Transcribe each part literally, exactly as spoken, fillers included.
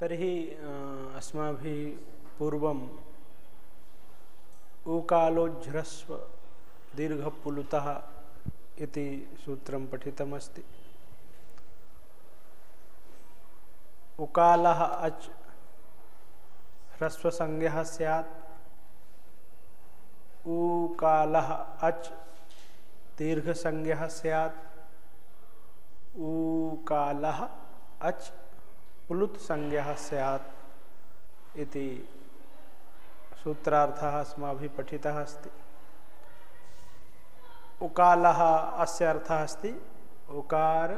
तर्हि अस्माभिः पूर्वम् उकालोज्झ्रस्व दीर्घपुलुतः इति सूत्रं पठितमस्ति। उकालः अच् ह्रस्वसंज्ञः स्यात्, उकालः अच् दीर्घसंज्ञः स्यात्, उकालः अच् प्लुतसंज्ञः स्यात् इति सूत्रार्थः अस्माभिः पठितः अस्ति। उकालः अस्य अर्थः अस्ति उकार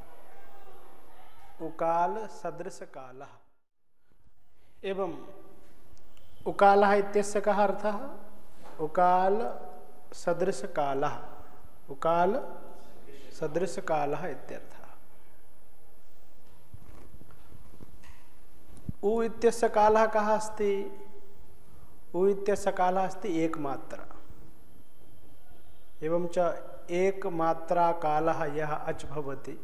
उकाल सदृश कालः। एवं उकालः इत्यस्य कः अर्थः? उकाल सदृश कालः, उकाल सदृश कालः इत्यर्थः। उ इत्यस्य कालः कः अस्ति? उ इत्यस्य कालः अस्ति एकमात्रा। एवं च एकमात्रा कालः यः अच् भवति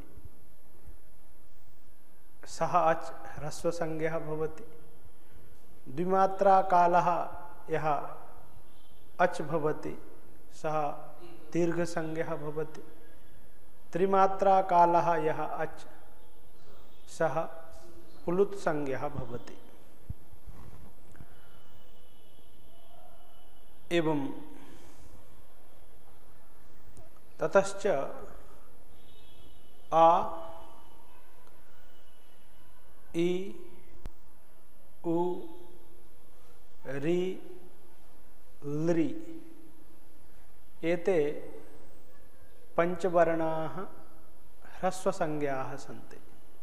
सः अच् ह्रस्वसंज्ञः भवति। द्विमात्रा कालः यः अच् भवति सः दीर्घसंज्ञः भवति। त्रिमात्रा कालः यः अच् सः प्लुतसंज्ञः भवति। एवं ततश्च आ, इ, उ, रि, लृ एते पंचवर्णाः ह्रस्वसंज्ञाः सन्ति।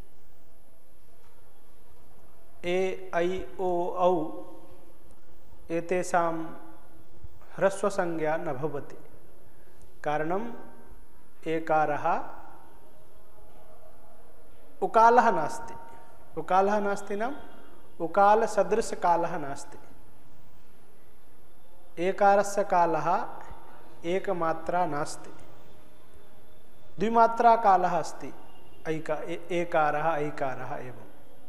ए, ऐ, ओ, औ एतेषां ह्रस्वसंज्ञा न भवति। कारणम् एकारः उकालः नास्ति। उकालः नास्ति नाम उकाल सदृश कालः नास्ति। एकारस्य कालः एकमात्रा नास्ति, द्विमात्रा कालः अस्ति। ऐका एकारः ऐकारः एवं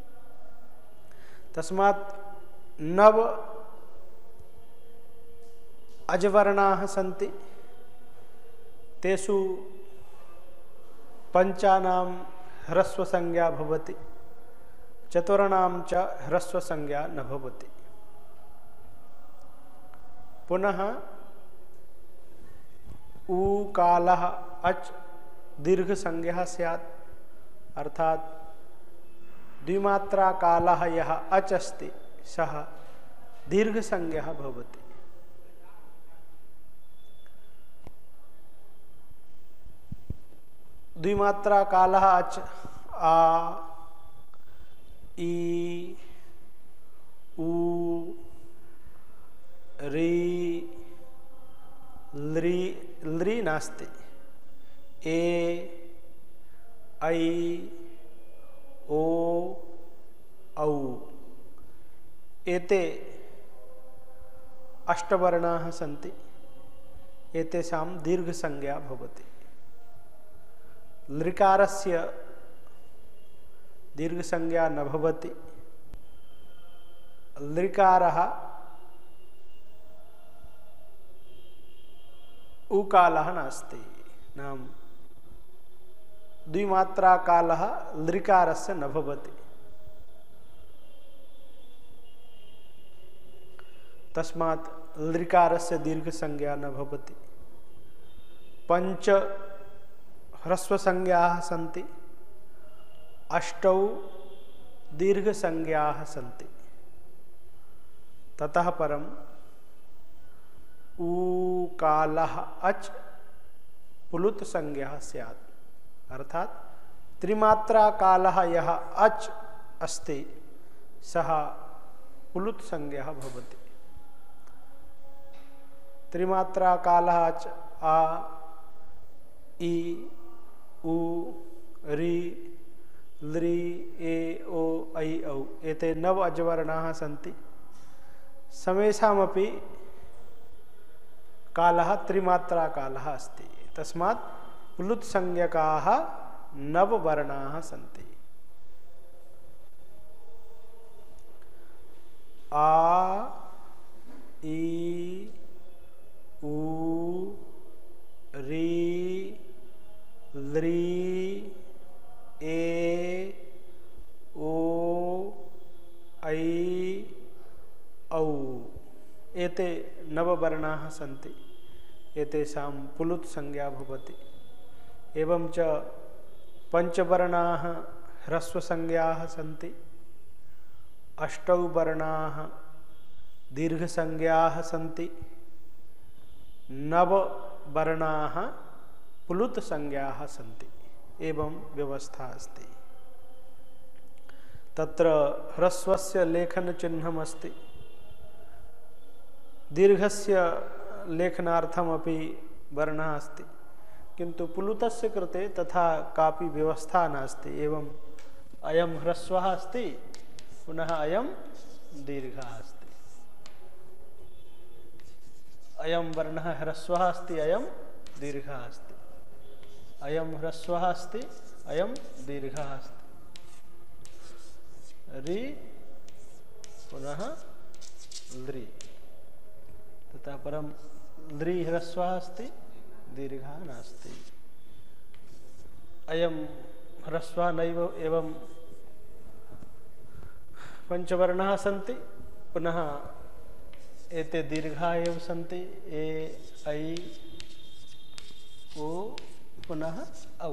तस्मात् नव अजवर्णाः सन्ति। तेषु पंचानां ह्रस्वसंज्ञा भवति, चतुर्णां च ह्रस्वसंज्ञा न भवति। पुनः उकालः अच् दीर्घसंज्ञः स्यात्, अर्थात् द्विमात्रा कालः यः अच् अस्ति सः दीर्घसंज्ञः भवति। द्विमात्रा कालः अच् आ, इ, उ, रि, लृ लृ नास्ति। ए, ऐ, ओ, औ एते अष्टवर्णाः सन्ति। एतेषां दीर्घसंज्ञा भवति। लृकारस्य दीर्घसंज्ञा न भवति। लृकारः उकालः नास्ति, नाम द्विमात्रा कालः लृकारस्य न भवति। तस्मात् लृकारस्य दीर्घसंज्ञा न भवति। पंच ह्रस्वसंज्ञाः सन्ति, अष्टौ दीर्घसंज्ञाः सन्ति। ततः परम् उकालः अच् प्लुतसंज्ञः स्यात्, अर्थात् त्रिमात्रा कालः यः अच् अस्ति सः प्लुतसंज्ञः भवति। त्रिमात्रा कालः अच् आ, इ, उ, रि, लृ, ए, ओ, ऐ, औ एते नव अजवर्णाः सन्ति। समेषामपि कालः त्रिमात्रा कालः अस्ति। तस्मात् प्लुतसंज्ञकाः नव वर्णाः सन्ति। आ ई उ री लृ ए ओ ऐ औ एते नववर्णाः सन्ति। एतेषां पुलुत संज्ञा भवति। एवं च पञ्चवर्णाः ह्रस्व संज्ञाः सन्ति। अष्टौ वर्णाः दीर्घ संज्ञाः सन्ति। नव वर्णाः पुलुत संज्ञाः सन्ति। एवं व्यवस्था अस्ति। तत्र ह्रस्वस्य लेखन चिह्नम् अस्ति। दीर्घस्य लेखनार्थमपि वर्णः अस्ति, किन्तु पुलुतस्य कृते तथा कापि व्यवस्था नास्ति। एवं अयं ह्रस्वः अस्ति, पुनः अयं दीर्घः अस्ति। अयं वर्णः ह्रस्वः अस्ति, अयं दीर्घः अस्ति। अयं ह्रस्वः अस्ति, अयं दीर्घः अस्ति। रि पुनः लृ ततः परं लृ ह्रस्वः अस्ति, दीर्घः नास्ति। अयं ह्रस्वः नैव एवं पंचवर्णाः सन्ति, पुनः एते दीर्घाः एव सन्ति। ए ऐ ओ पुनः औ।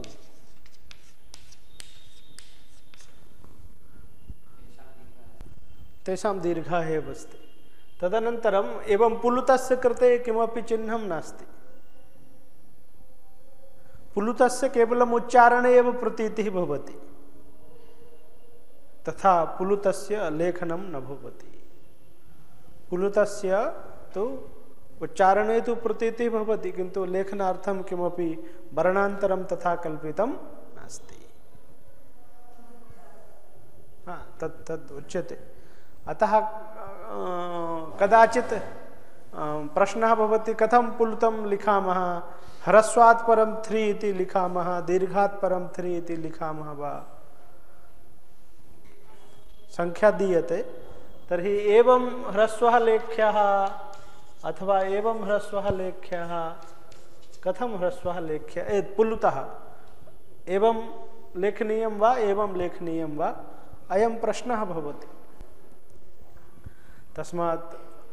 तेषां दीर्घाः एव अस्ति। तदनन्तरम् एवं पुलुतस्य कृते किमपि चिह्नं नास्ति। पुलुतस्य केवलम् उच्चारणे एव प्रतीतिः भवति, तथा पुलुतस्य लेखनं न भवति। पुलुतस्य तु उच्चारणे तु प्रतीतिः भवति, किन्तु लेखनार्थं किमपि वर्णान्तरं तथा कल्पितं नास्ति। हाँ, तत् तद् उच्यते। अतः कदाचित् प्रश्नः भवति, कथं पुलुतं लिखामः? ह्रस्वात् परं थ्री इति लिखामः, दीर्घात् परं थ्री इति लिखामः वा? संख्या दीयते, तर्हि एवं ह्रस्वः लेख्यः अथवा एवं ह्रस्वः लेख्यः। कथं ह्रस्वः लेख्यः? ए पुलुतः एवं लेखनीयं वा एवं लेखनीयं वा? अयं प्रश्नः भवति। तस्मात्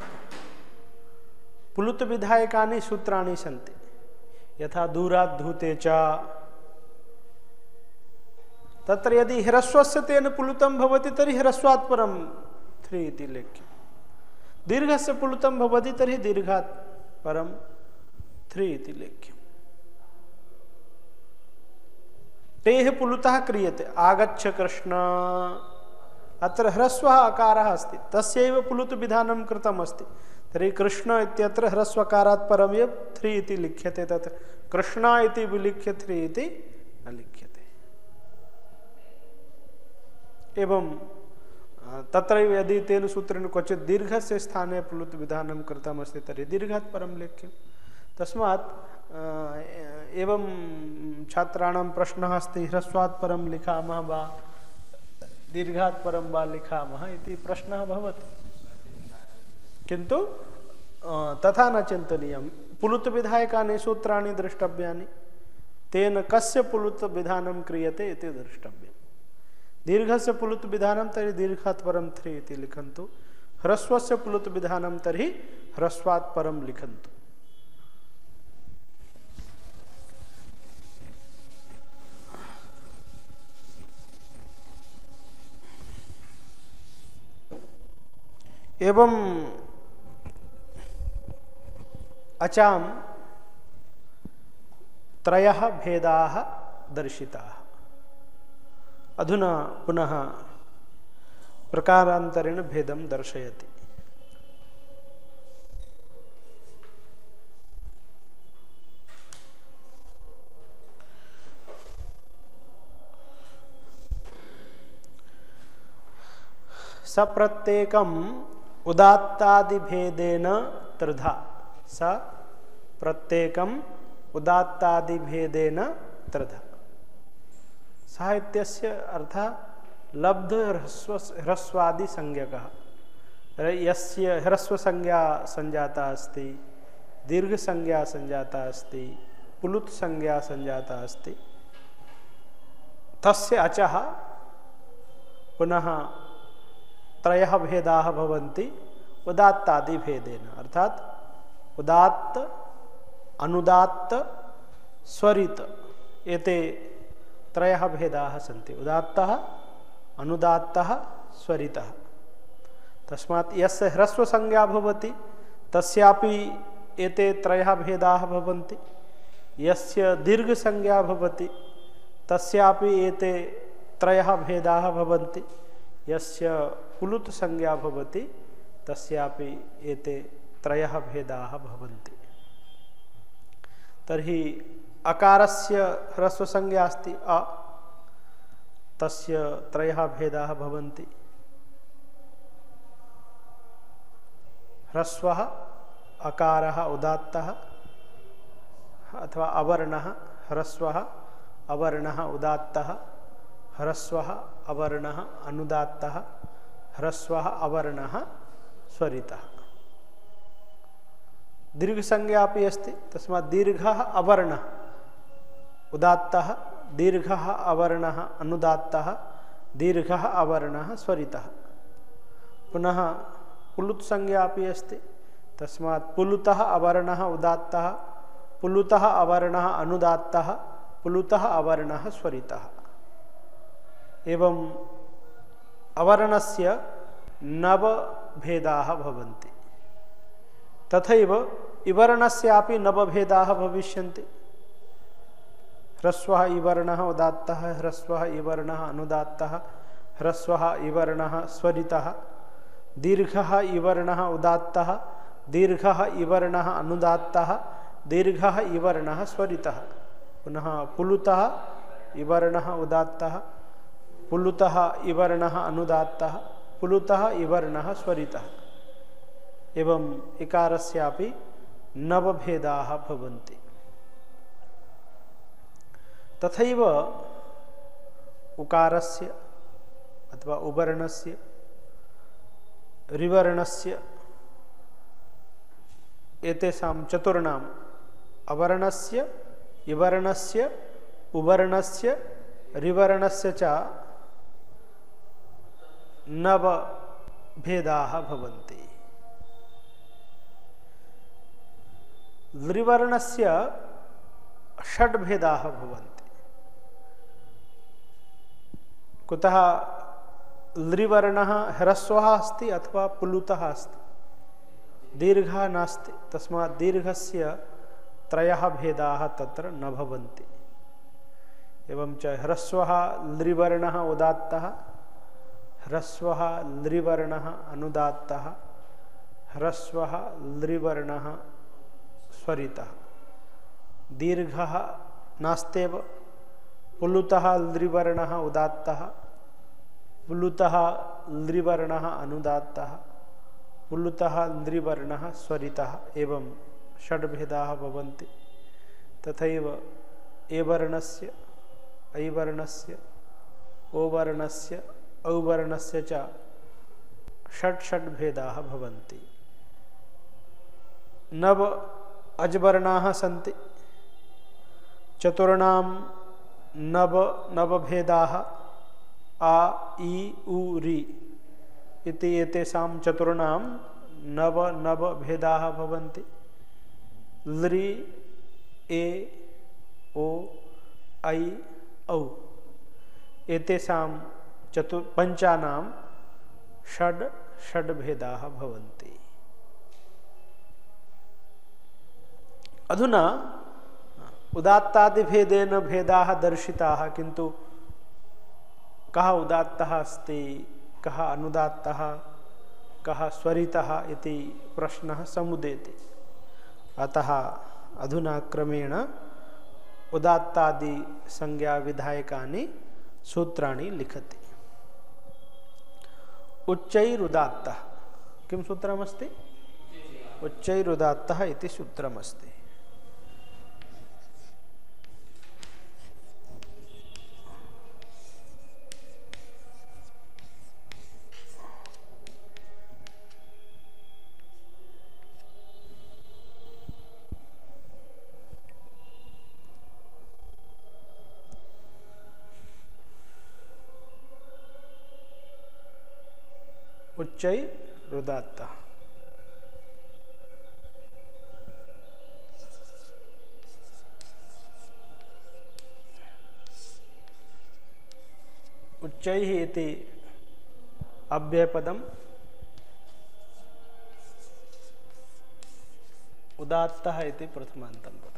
पुलुत विधायकानि सूत्राणि सन्ति। यथा दूरात् धूते च, तत्र यदि ह्रस्वस्य तेन पुलुतं भवति तर्हि ह्रस्वात् परं थ्री इति लेख्यम्। दीर्घस्य पुलुतं भवति तर्हि दीर्घात् परं थ्री इति लेख्यम्। तेः पुलुतः क्रियते। आगच्छ कृष्ण, अत्र ह्रस्वः अकारः अस्ति, तस्यैव पुलुत विधानं कृतम् अस्ति। तर्हि कृष्ण इत्यत्र ह्रस्वकारात् परम् एव थ्री इति लिख्यते। तत् कृष्ण इति विलिख्य थ्री इति न लिख्यते। एवं तत्रैव यदि तेन सूत्रेण क्वचित् दीर्घस्य स्थाने पुलुत विधानं कृतमस्ति तर्हि दीर्घात् परं लेख्यम्। तस्मात् एवं छात्राणां प्रश्नः अस्ति, ह्रस्वात् परं लिखामः वा दीर्घात् परं वा लिखामः इति प्रश्नः भवति। किन्तु तथा न चिन्तनीयं। पुलुत विधायकानि सूत्राणि द्रष्टव्यानि। तेन कस्य पुलुत विधानं क्रियते इति द्रष्टव्यम्। दीर्घस्य पुलुत विधानं तर्हि दीर्घात् परं थ्री इति लिखन्तु। ह्रस्वस्य पुलुत विधानं तर्हि ह्रस्वात् परं लिखन्तु। एवं अचां त्रयः भेदाः दर्शिताः। अधुना पुनः प्रकारान्तरेण भेदं दर्शयति। सप्रत्येकम् उदात्तादिभेदेन त्रिधा। स प्रत्येकम् उदात्तादिभेदेन त्रिधा। साहित्यस्य अर्थः लब्ध ह्रस्व ह्रस्वादि संज्ञकः। यस्य ह्रस्व संज्ञा संजाता अस्ति, दीर्घ संज्ञा संजाता अस्ति, पुलुत संज्ञा संजाता अस्ति, तस्य अचः पुनः त्रयः भेदाः भवन्ति उदात्तादि भेदेन। अर्थात उदात्त, अनुदात्त, स्वरित एते त्रयः भेदाः सन्ति। उदात्तः, अनुदात्तः, स्वरितः। तस्मात् यस्य ह्रस्व संज्ञा भवति तस्यापि एते त्रयः भेदाः भवन्ति। यस्य दीर्घ संज्ञा भवति तस्यापि एते त्रयः भेदाः भवन्ति। यस्य पुलुत संज्ञा भवति तस्यापि एते त्रयः भेदाः भवन्ति। तर्हि अकारस्य ह्रस्व संज्ञा अस्ति अ, तस्य त्रयः भेदाः भवन्ति। ह्रस्वः अकारः उदात्तः अथवा अवर्णः, ह्रस्वः अवर्णः उदात्तः, ह्रस्वः अवर्णः अनुदात्तः, ह्रस्वः अवर्णः स्वरितः। दीर्घ संज्ञा अपि अस्ति। तस्मात् दीर्घः अवर्णः उदात्तः, दीर्घः अवर्णः अनुदात्तः, दीर्घः अवर्णः स्वरितः। पुनः पुलुत संज्ञा अपि अस्ति। तस्मात् पुलुतः अवर्णः उदात्तः, पुलुतः अवर्णः अनुदात्तः, पुलुतः अवर्णः स्वरितः। एवं अवर्णस्य नव भेदाः भवन्ति। तथैव इवर्णस्यापि नव भेदाः भविष्यन्ति। ह्रस्वः इवर्णः उदात्तः, ह्रस्वः इवर्णः अनुदात्तः, ह्रस्वः इवर्णः स्वरितः, दीर्घः इवर्णः उदात्तः, दीर्घः इवर्णः अनुदात्तः, दीर्घः इवर्णः स्वरितः। पुनः पुलुतः इवर्णः उदात्तः, पुलुतः इवर्णः अनुदात्तः, पुलुतः इवर्णः स्वरितः। एवं इकारस्यापि नवभेदाः भवन्ति। तथैव उकारस्य अथवा उवर्णस्य, ऋवर्णस्य एतेषां चतुर्णां अवर्णस्य, इवर्णस्य, उवर्णस्य, ऋवर्णस्य च नव भेदाः भवन्ति। ऋवर्णस्य षड् भेदाः भवन्ति। कुतः ऋवर्णः ह्रस्वः अस्ति अथवा पुलुतः अस्ति, दीर्घः नास्ति। तस्मात् दीर्घस्य त्रयः भेदाः तत्र न भवन्ति। एवं च ह्रस्वः ऋवर्णः उदात्तः, ह्रस्वः ऋवर्णः अनुदात्तः, ह्रस्वः ऋवर्णः स्वरितः। दीर्घः नास्त्येव। पुलुतः ऋवर्णः उदात्तः, पुलुतः ऋवर्णः अनुदात्तः, पुलुतः ऋवर्णः स्वरितः। एवं षड्भेदाः भवन्ति। तथैव एवर्णस्य, ऐवर्णस्य, ओवर्णस्य, औवर्णस्य च षट् षट् भेदाः भवन्ति। नव अजवर्णाः सन्ति। चतुर्णां नव नवभेदाः आ, इ, उ, रि इति एतेषां चतुर्णां नव नव भेदाः भवन्ति। लृ, ए, ओ, ऐ, औ एतेषां चतु पञ्चानां षड् षड् भेदाः भवन्ति। अधुना उदात्तादिभेदेन भेदाः दर्शिताः, किन्तु कः उदात्तः अस्ति, कः अनुदात्तः, कः स्वरितः इति प्रश्नः समुदेति। अतः अधुना क्रमेण उदात्तादि संज्ञा विधायकानि सूत्राणि लिखति। उच्चैरुदात्तः किं सूत्रमस्ति? उच्चैरुदात्तः इति सूत्रमस्ति। उच्चै रुदात्तः। उच्चैः इति अव्ययपदम्, उदात्तः इति प्रथमान्तं पदम्।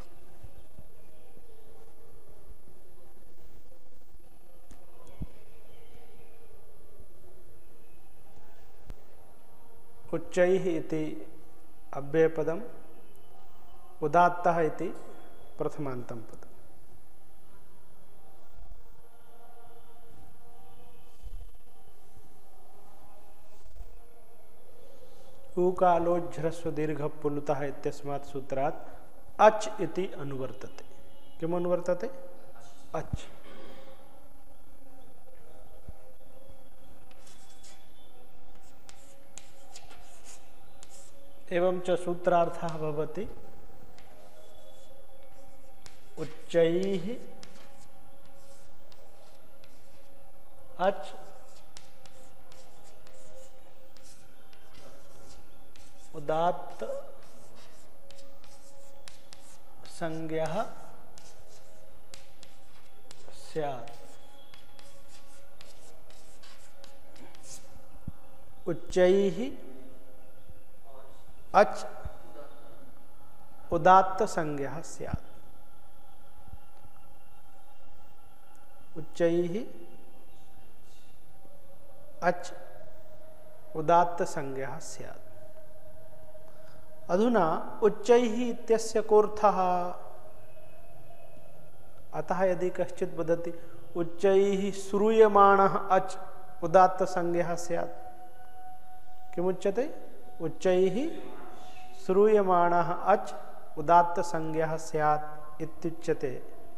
उच्चैः इति अव्ययपदम्, उदात्तः इति प्रथमान्तं पदम्। ऊकालोज्झ्रस्व दीर्घ पुलुतः इत्यस्मात् सूत्रात् अच् इति अनुवर्तते। किम् अनुवर्तते? अच्। एवं च सूत्रार्थः भवति उच्चैः अच् उदात्त संज्ञः स्यात्। उच्चैः अच् उदात्त संज्ञः स्यात्। उच्चैः अच् उदात्त संज्ञः स्यात्। अधुना उच्चैः इत्यस्य कोऽर्थः? अतः यदि कश्चित् वदति उच्चैः श्रूयमाणः अच् उदात्त संज्ञः स्यात्, किमुच्यते? उच्चैः श्रूयमाणः अच् उदात्त संज्ञः स्यात् इत्युच्यते।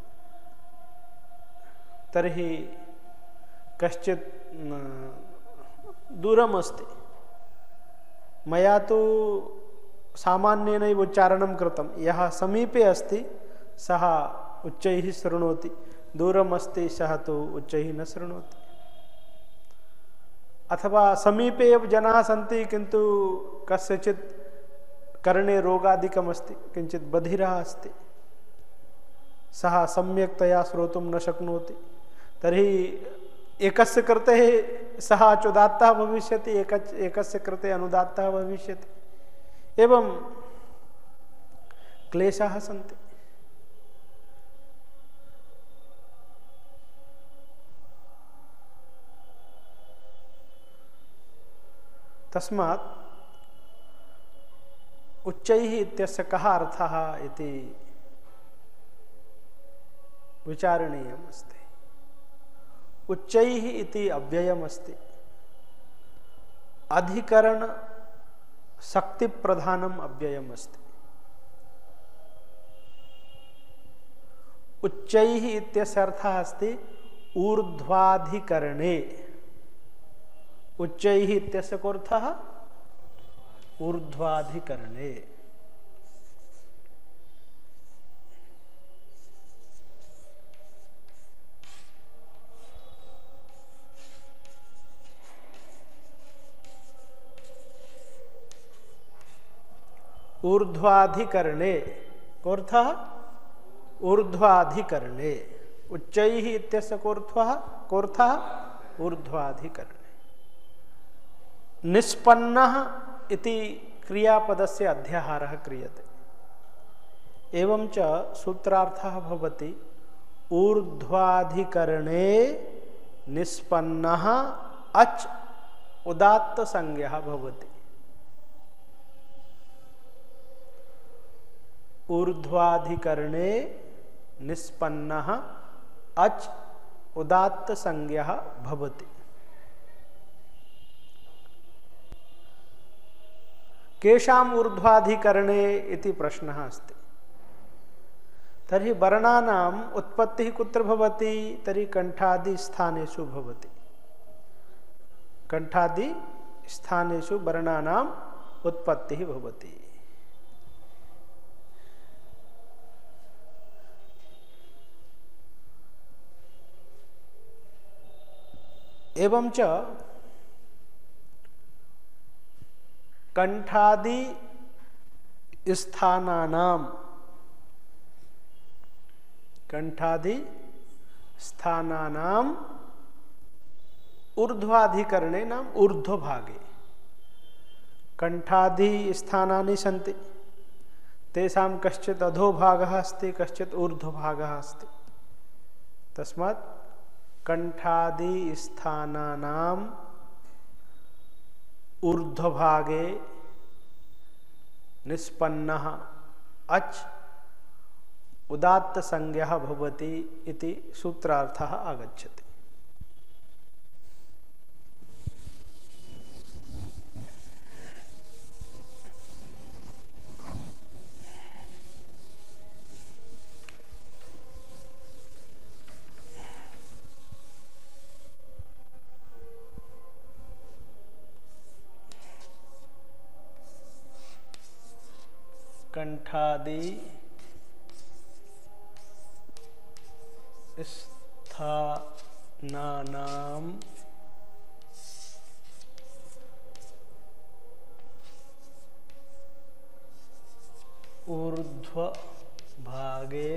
तर्हि कश्चित् दूरमस्ति, मया तु सामान्येनैव उच्चारणं कृतं, यः समीपे अस्ति सः उच्चैः शृणोति, दूरम् अस्ति सः तु उच्चैः न शृणोति। अथवा समीपे एव जनाः सन्ति किन्तु कस्यचित् कर्णे रोगादिकम् अस्ति, किञ्चित् बधिरः अस्ति, सः सम्यक्तया श्रोतुं न शक्नोति, तर्हि एकस्य कृते सः अचुदात्तः भविष्यति, एक एकस्य कृते अनुदात्तः भविष्यति। एवं क्लेशाः सन्ति। तस्मात् उच्चैः इत्यस्य कः अर्थः इति विचारणीयम् अस्ति। उच्चैः इति अव्ययम् अस्ति, अधिकरण शक्ति प्रधानम अव्ययम् अस्ति। उच्चैः इत्यस्य अर्थः अस्ति ऊर्ध्वाधिकरणे। उच्चैः इत्यस्य कोऽर्थः? ऊर्ध्वाधिकरणे। ऊर्ध्वाधिकरणे कोऽर्थः? ऊर्ध्वाधिकरणे। उच्चैः इत्यस्य कोऽर्थः? कोऽर्थः? ऊर्ध्वाधिकरणे। निष्पन्नः इति क्रियापदस्य अध्याहारः क्रियते। एवं च सूत्रार्थः भवति ऊर्ध्वाधिकरणे निष्पन्नः अच् उदात्त संज्ञः भवति। ऊर्ध्वाधिकरणे निष्पन्नः अच् उदात्त संज्ञः भवति। केषाम् ऊर्ध्वाधिकरणे इति प्रश्नः अस्ति। तर्हि वर्णानाम् उत्पत्तिः कुत्र भवति? तर्हि कण्ठादि स्थानेषु भवति। कण्ठादि स्थानेषु वर्णानाम् उत्पत्तिः भवति। एवं च कंठादि स्थानानाम, कंठादि स्थानानाम ऊर्ध्वाधिकरणे नाम ऊर्ध्वभागे। कंठादि स्थानानि सन्ति, तेषां कश्चित् अधोभागः अस्ति, कश्चित् ऊर्ध्वभागः अस्ति। तस्मात् कंठादि स्थानानाम ऊर्ध्वभागे निष्पन्नः अच् उदात्त संज्ञा भवति इति सूत्रार्थः आगच्छति। कंठादि स्थानानाम ऊर्ध्वभागे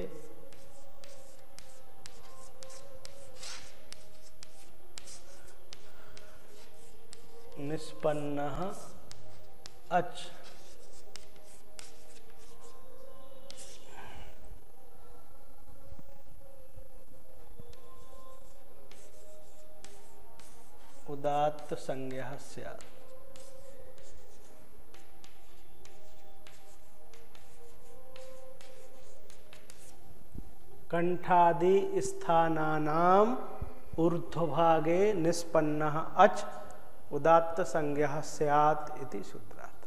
निष्पन्नः अच् उदात्त संज्ञा स्यात्। कंठादि स्थानानाम ऊर्ध्वभागे निष्पन्नः अच् उदात्त संज्ञा स्यात् इति सूत्रार्थ।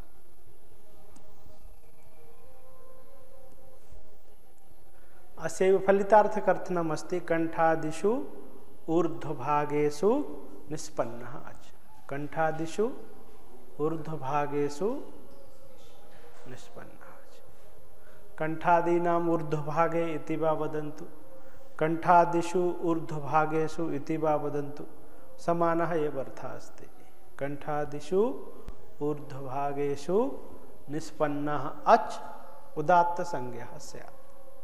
अस्यैव फलितार्थकर्थनम् अस्ति कंठादिषु ऊर्ध्वभागेषु निष्पन्नः अच्। कंठादिषु ऊर्ध्वभागेषु निष्पन्नः अच्। कंठादीनाम् ऊर्ध्वभागे इति वा वदन्तु, कंठादिषु ऊर्ध्वभागेषु इति वा वदन्तु, समानः एव अर्थः अस्ति। कंठादिषु ऊर्ध्वभागेषु निष्पन्नः अच् उदात्त संज्ञा स्यात्।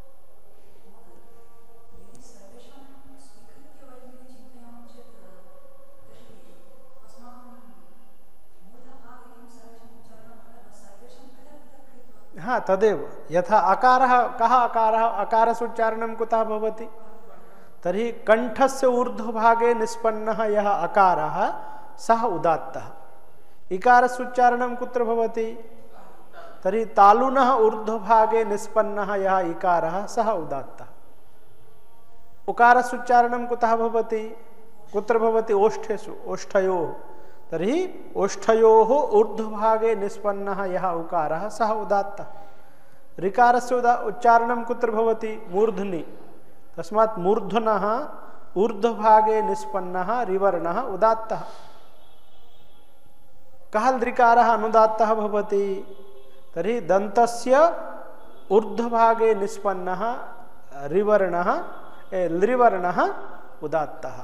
हाँ तदेव, यथा अकारः, कः अकारः, अकारस्य उच्चारणं कुतः भवति? तर्हि कंठस्य ऊर्ध्वभागे निष्पन्नः यः अकारः सः उदात्तः। इकारस्य उच्चारणं कुत्र भवति? तर्हि तालुनः ऊर्ध्वभागे निष्पन्नः यः इकारः सः उदात्तः। उकारस्य उच्चारणं कुतः भवति? कुत्र भवति? ओष्ठेषु, ओष्ठयोः। तर्हि ओष्ठयोः ऊर्ध्वभागे निष्पन्नः यः उकारः सः उदात्तः। ऋकारस्य उच्चारणं कुत्र भवति? मूर्धनि। तस्मात् मूर्धनः ऊर्ध्वभागे निष्पन्नः ऋवर्णः उदात्तः। कः ऋकारः अनुदात्तः भवति? तर्हि दन्तस्य ऊर्ध्वभागे निष्पन्नः ऋवर्णः लृवर्णः उदात्तः।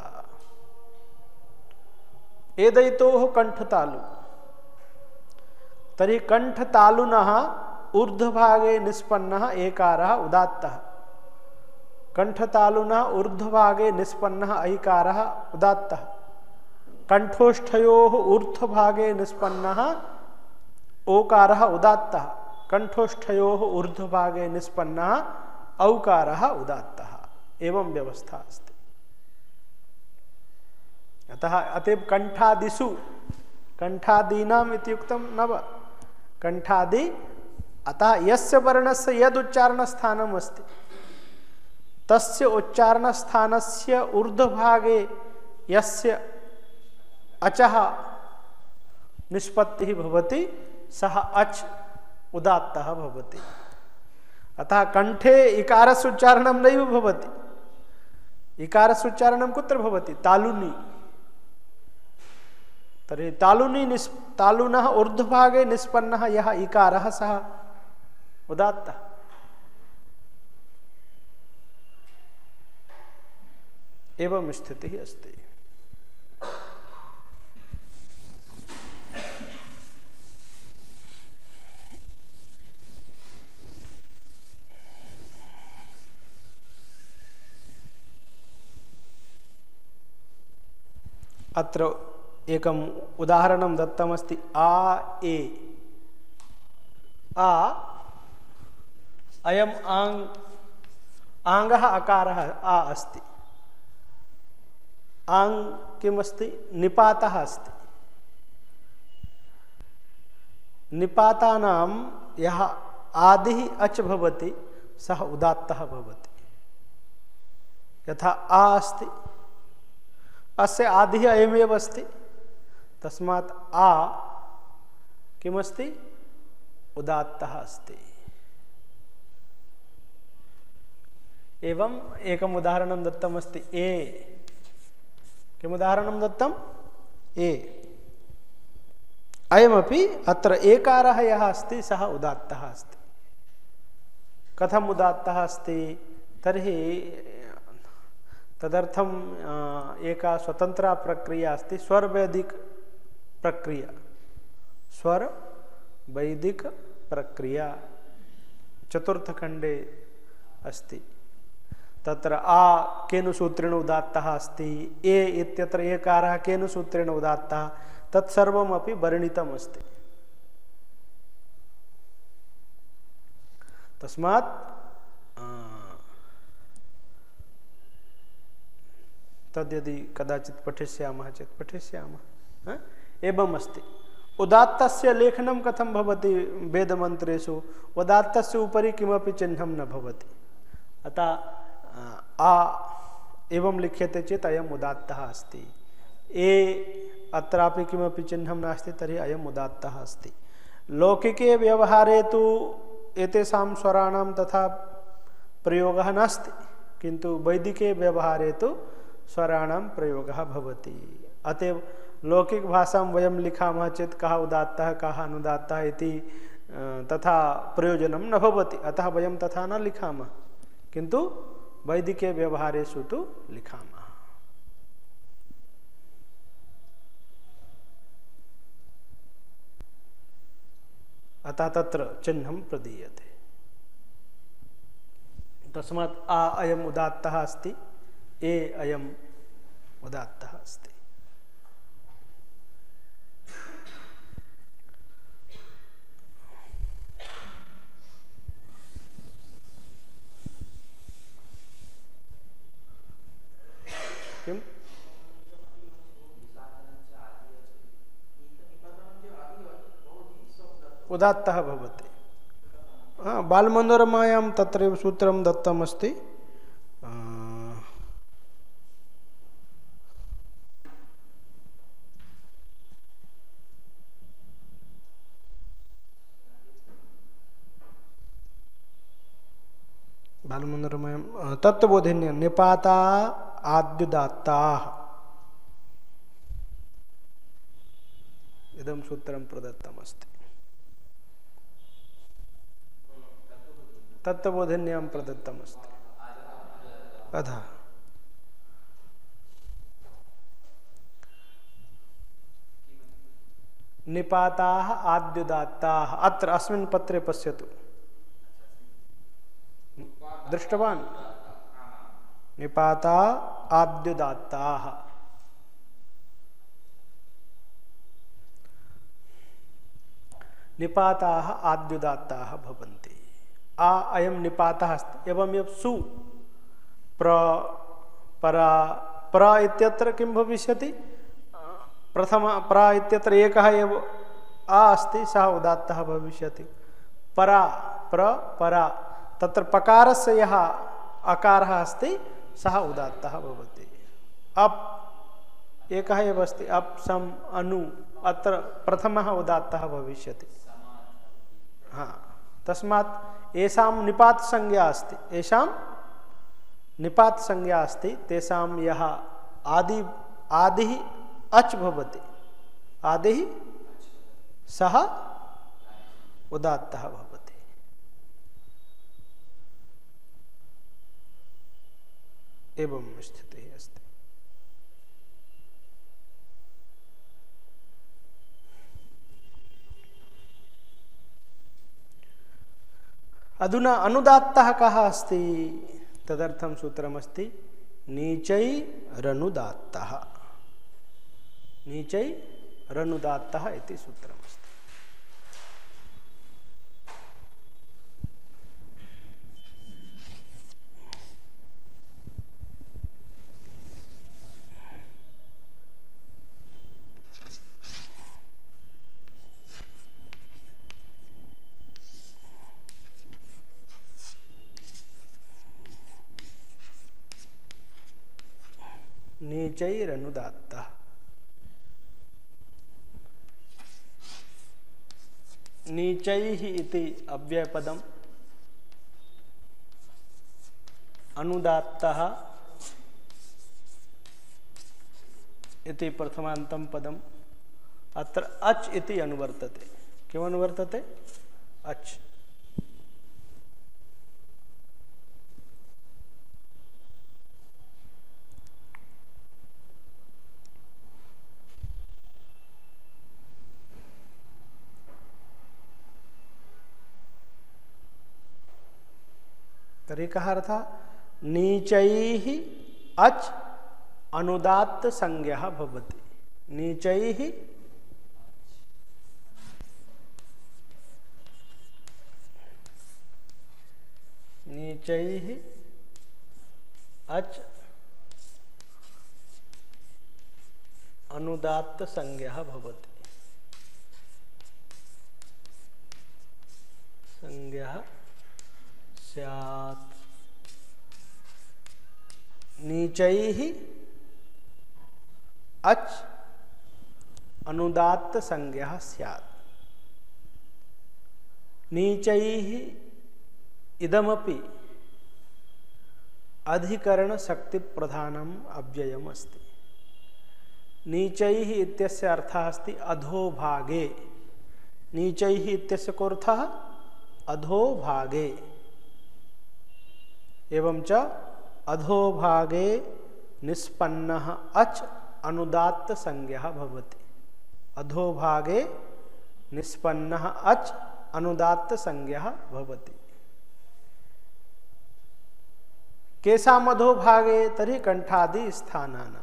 एदैतोः कंठतालु। तर्हि कंठतालुनः ऊर्ध्वभागे निष्पन्नः एकारः उदात्तः। कंठतालुनः ऊर्ध्वभागे निष्पन्नः ऐकारः उदात्तः। कंठोष्ठयोः ऊर्ध्वभागे निष्पन्नः ओकारः उदात्तः। कंठोष्ठयोः ऊर्ध्वभागे निष्पन्नः औकारः उदात्तः। एवं व्यवस्था अस्ति। अतः अतएव कंठादिषु, कंठादीनाम इत्युक्तं नव, कंठादि, अतः यस्य वर्णस्य यद उच्चारण स्थानम् अस्ति तस्य उच्चारण स्थानस्य ऊर्ध्वभागे यस्य अचः निष्पत्तिः भवति सः अच् उदात्तः भवति। अतः कंठे इकारस्य उच्चारणं नैव भवति। इकारस्य उच्चारणं कुत्र भवति? तालुनि। तर्हि तालुनि निस् तालुनः ऊर्ध्वभागे निष्पन्नः यः इकारः सः उदात्तः। एवं स्थितिः अस्ति। अत्र एकम् उदाहरणं दत्तमस्ति आ ए आ अयम् आङ् आङ्गः अकारः आ अस्ति आङ् किमस्ति निपातः अस्ति निपातानां यः आदिः अच् भवति सः उदात्तः भवति यथा आ अस्ति अस्य आदिः अयमेव अस्ति तस्मात् आ किमस्ति उदात्तः अस्ति। एवं एकम् उदाहरणं दत्तमस्ति ए किम् उदाहरणं दत्तम् ए अयमपि अत्र एकारः यः अस्ति सः उदात्तः अस्ति। कथम् उदात्तः अस्ति तर्हि तदर्थं एका स्वतन्त्रा प्रक्रिया अस्ति स्वरवैदिक प्रक्रिया स्वर वैदिक प्रक्रिया चतुर्थखण्डे अस्ति। तत्र आ केन सूत्रेण उदात्तः अस्ति ए इत्यत्र एकारः केन सूत्रेण उदात्तः तत्सर्वमपि वर्णितम् अस्ति। तस्मात् तद् यदि कदाचित् पठिष्यामः चेत् पठिष्यामः। एवम् अस्ति उदात्तस्य लेखनं कथं भवति वेदमन्त्रेषु उदात्तस्य उपरि किमपि चिह्नं न भवति अतः आ एवं लिख्यते चेत् अयम् उदात्तः अस्ति ए अत्रापि किमपि चिह्नं नास्ति तर्हि अयम् उदात्तः अस्ति। लौकिके व्यवहारे तु एतेषां स्वराणां तथा प्रयोगः नास्ति किन्तु वैदिके व्यवहारे तु स्वराणां प्रयोगः भवति। अतएव लौकिकभाषां वयं लिखामः चेत् कः उदात्तः कः अनुदात्तः इति तथा प्रयोजनं न भवति अतः वयं तथा न लिखामः किन्तु वैदिके व्यवहारेषु तु लिखामः। अतः तत्र चिह्नं प्रदीयते। तस्मात् आ अयम् उदात्तः अस्ति ए अयम् उदात्तः अस्ति। किम् उदात्तः भवति। हाँ बालमनोरमायां तत्रैव सूत्रं दत्तमस्ति बालमनोरमायां तत्त्वबोधिन्यां निपाता आद्युदात्ताः इदं सूत्रं प्रदत्तमस्ति। तत्त्वबोधिन्यां प्रदत्तमस्ति अधः निपाताः आद्युदात्ताः अत्र अस्मिन् पत्रे पश्यतु दृष्टवान् निपाता आद्युदात्ताः निपाताः आद्युदात्ताः भवन्ति। आ अयं निपातः अस्ति एवमेव सु प्र परा प्र इत्यत्र किं भविष्यति प्रथम प्र इत्यत्र एकः एव आ अस्ति सः उदात्तः भविष्यति। परा प्र परा तत्र पकारस्य यः अकारः अस्ति सः उदात्तः भवति। अप् एकः एव अस्ति अप् सम् अनु अत्र प्रथमः उदात्तः भविष्यति। हाँ तस्मात् येषां निपात संज्ञा अस्ति येषां निपात संज्ञा अस्ति तेषां यः आदि आदिः अच् भवति आदिः सः उदात्तः भवति। एवं स्थितिः अस्ति। अधुना अनुदात्तः कः अस्ति तदर्थं सूत्रमस्ति नीचैरनुदात्तः। नीचै रनुदात्तः इति सूत्रमस्ति। नीचैरनुदात्तः। नीचैः इति अव्ययपदम्, अनुदात्तः इति प्रथमान्तं पदम्। अत्र अच् इति अनुवर्तते। किम् अनुवर्तते? अच्। तर्हि कः अर्थः? नीचैः अच् अनुदात्त संज्ञः भवति। नीचैः नीचैः अच् अनुदात्त संज्ञः भवति। संज्ञः स्यात्। नीचैः अच् अनुदात्त संज्ञः स्यात्। नीचैः इदमपि अधिकरण शक्ति प्रधानम अव्ययम् अस्ति। नीचैः इत्यस्य अर्थः अस्ति अधोभागे। नीचैः इत्यस्य को अर्थः? अधोभागे। एवं च अधोभागे निष्पन्नः अच् अनुदात्त संज्ञः भवति। अधोभागे निष्पन्नः अच् अनुदात्त संज्ञः भवति। केषाम् अधोभागे? तर्हि कंठादि स्थानानां।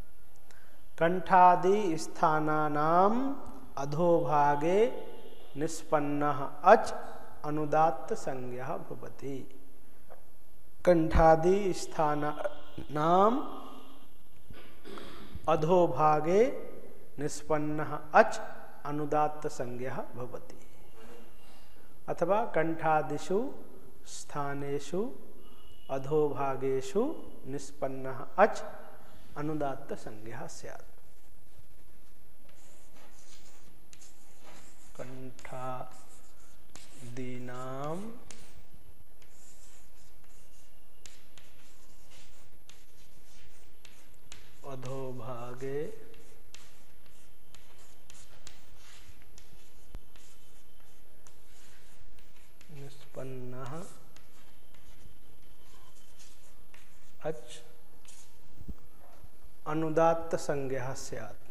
कंठादि स्थानानाम् अधोभागे निष्पन्नः अच् अनुदात्त संज्ञः भवति। कंठादि स्थानानाम् अधोभागे निष्पन्नः अच् अनुदात्त संज्ञः भवति। अथवा कंठादिषु स्थानेषु अधोभागेषु निष्पन्नः अच् अनुदात्त संज्ञः स्यात्। कंठादीनाम् अधोभागे निष्पन्नः अच् अनुदात्त संज्ञः स्यात्।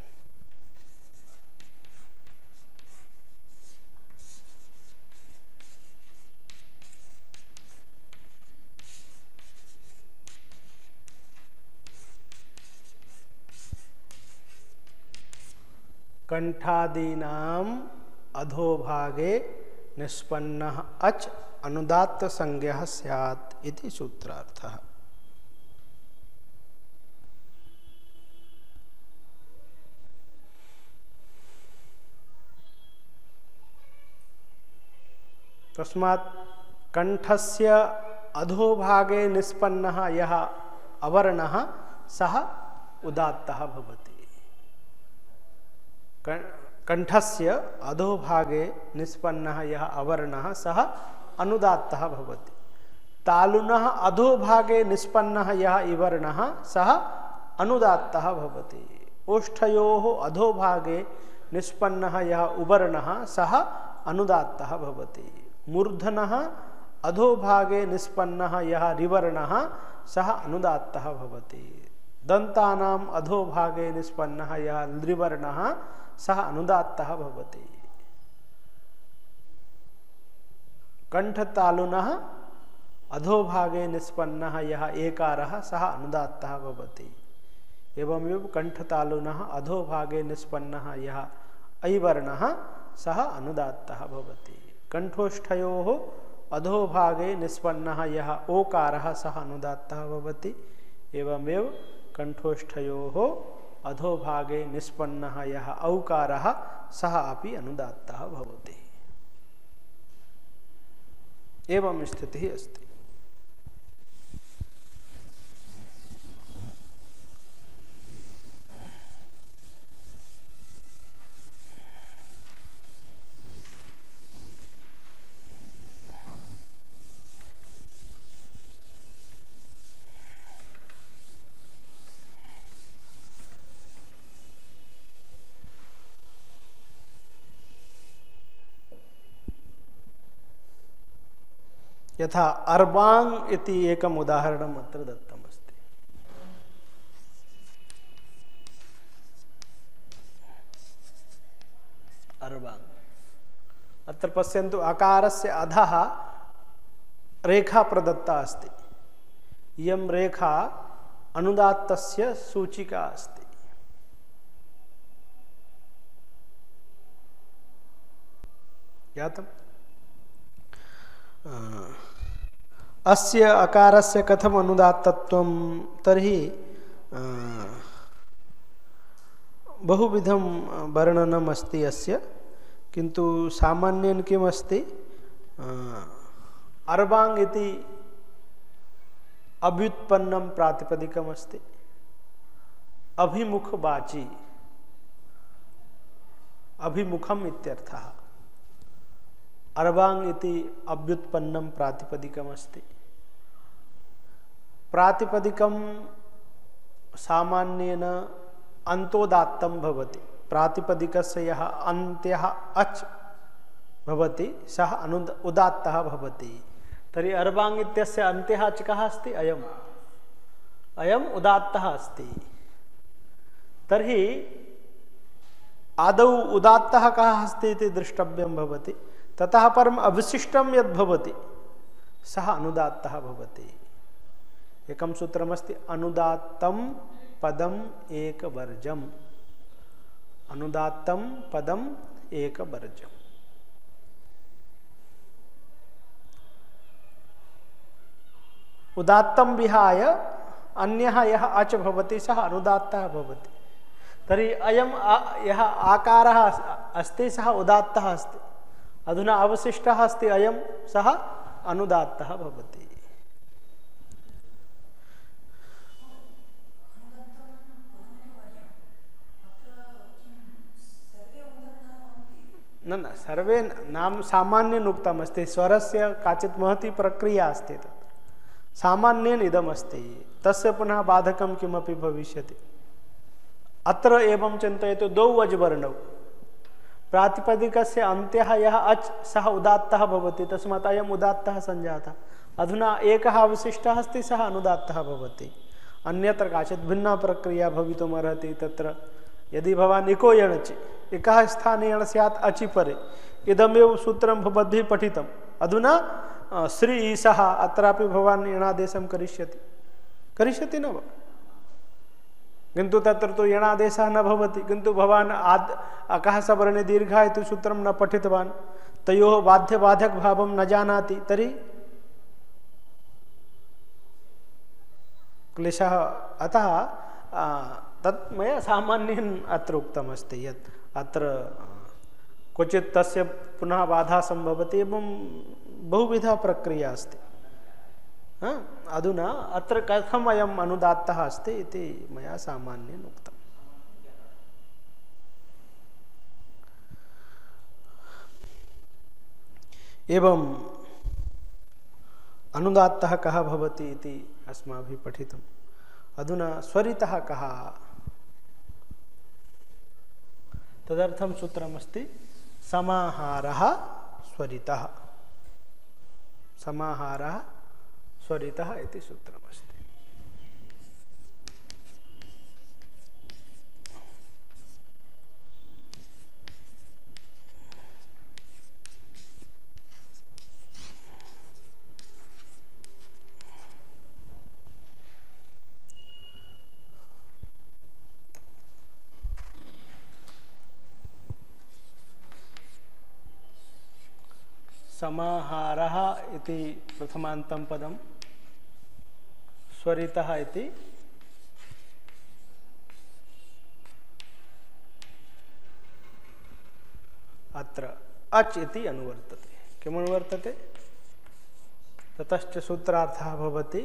कंठादीनाम् अधोभागे निष्पन्नः अच् अनुदात्त संज्ञः स्यात् इति सूत्रार्थः। तस्मात् कंठस्य अधोभागे निष्पन्नः यः अवर्णः सः उदात्तः भवति। कंठस्य अधोभागे निष्पन्नः यः अवर्णः सः अनुदात्तः भवति। तालुनः अधोभागे निष्पन्नः यः इवर्णः सः अनुदात्तः भवति। ओष्ठयोः अधोभागे निष्पन्नः यः उवर्णः सः अनुदात्तः भवति। मूर्धनः अधोभागे निष्पन्नः यः रिवर्णः सः अनुदात्तः भवति। दन्तानाम् अधोभागे निष्पन्नः यः लृवर्णः सः अनुदात्तः भवति। कंठतालुनः अधोभागे निष्पन्नः यः एकारः सः अनुदात्तः भवति। एवमेव कंठतालुनः अधोभागे निष्पन्नः यः ऐवर्णः सः अनुदात्तः भवति। कंठोष्ठयोः अधोभागे निष्पन्नः यः ओकारः सः अनुदात्तः भवति। एवमेव कंठोष्ठयोः अधोभागे निष्पन्नः यः औकारः सः अपि अनुदात्तः भवति। एवं स्थितिः अस्ति। यथा अर्वांग इति एकम उदाहरणम् अत्र दत्तमस्ति। अर्वांग अत्र पश्यन्तु, अकारस्य अधः रेखा प्रदत्ता अस्ति। इयं रेखा अनुदात्तस्य सूचिका अस्ति। ज्ञातम्? अस्य अकारस्य कथम अनुदात्तत्वं तर्हि बहुविधं वर्णनम् अस्ति अस्य, किन्तु सामान्येन किम् अस्ति, अर्वांग इति अभ्युत्पन्नं प्रातिपदिकम् अस्ति। अभिमुखवाची, अभिमुखम् इत्यर्थः। अर्वांग इति अभ्युत्पन्नं प्रातिपदिकम् अस्ति। प्रातिपदिकं सामान्येन अन्तोदात्तं भवति। प्रातिपदिकस्य यः अन्त्यः अच् भवति सः अनु उदात्तः भवति। तर्हि अर्वांग इत्यस्य अन्त्यः अच् कः अस्ति? अयम् अयम् उदात्तः अस्ति। तर्हि आदौ उदात्तः कः अस्ति इति द्रष्टव्यं भवति। ततः परम् अवशिष्टं यद् भवति सः अनुदात्तः भवति। एकं सूत्रमस्ति, अनुदात्तं पदम् एकवर्जम्। अनुदात्तं पदम् एकवर्जम्। उदात्तं विहाय अन्यः यः अच् भवति सः अनुदात्तः भवति। तर्हि अयं यः आकारः अस्ति सः उदात्तः अस्ति। अधुना अवशिष्टः अस्ति अयं, सः अनुदात्तः भवति। न न सर्वे नाम सामान्येन उक्तमस्ति। स्वरस्य काचित् महती प्रक्रिया अस्ति। तत् सामान्येन इदमस्ति, तस्य पुनः बाधकं किमपि भविष्यति। अत्र एवं चिन्तयतु, द्वौ अज्वर्णौ, प्रातिपदिकस्य अन्त्यः यः अच् सः उदात्तः भवति, तस्मात् अयम् उदात्तः सञ्जातः। अधुना एकः अवशिष्टः अस्ति, सः अनुदात्तः भवति। अन्यत्र काचित् भिन्ना प्रक्रिया भवितुमर्हति। तत्र यदि भवान् इको यणचि, एकः स्थाने यण् स्यात् अचि परे, इदमेव सूत्रं भवद्भिः पठितम्। अधुना श्री ईशः, अत्रापि भवान् यणादेशं करिष्यति करिष्यति न वा? किन्तु तत्र तु यणादेशः न भवति। किन्तु भवान् आद् अकः सवर्णे दीर्घः इति सूत्रं न पठितवान्, तयोः बाध्यबाधकभावं न जानाति, तर्हि क्लेशः। अतः तत् मया सामान्येन अत्र उक्तमस्ति यत् अत्र क्वचित् तस्य पुनः बाधा सम्भवति, एवं बहुविधा प्रक्रिया अस्ति। अधुना अत्र कथम् अयम् अनुदात्तः अस्ति इति मया सामान्येन उक्तम्। एवम् अनुदात्तः कः भवति इति अस्माभिः पठितम्। अधुना स्वरितः कः? तदर्थं सूत्रमस्ति, समाहारः स्वरितः। समाहारः स्वरितः इति सूत्रमस्ति। समाहारः इति प्रथमान्तं पदं स्वरितः इति अत्र अच् इति अनुवर्तते। किम् अनुवर्तते? ततश्च सूत्रार्थः भवति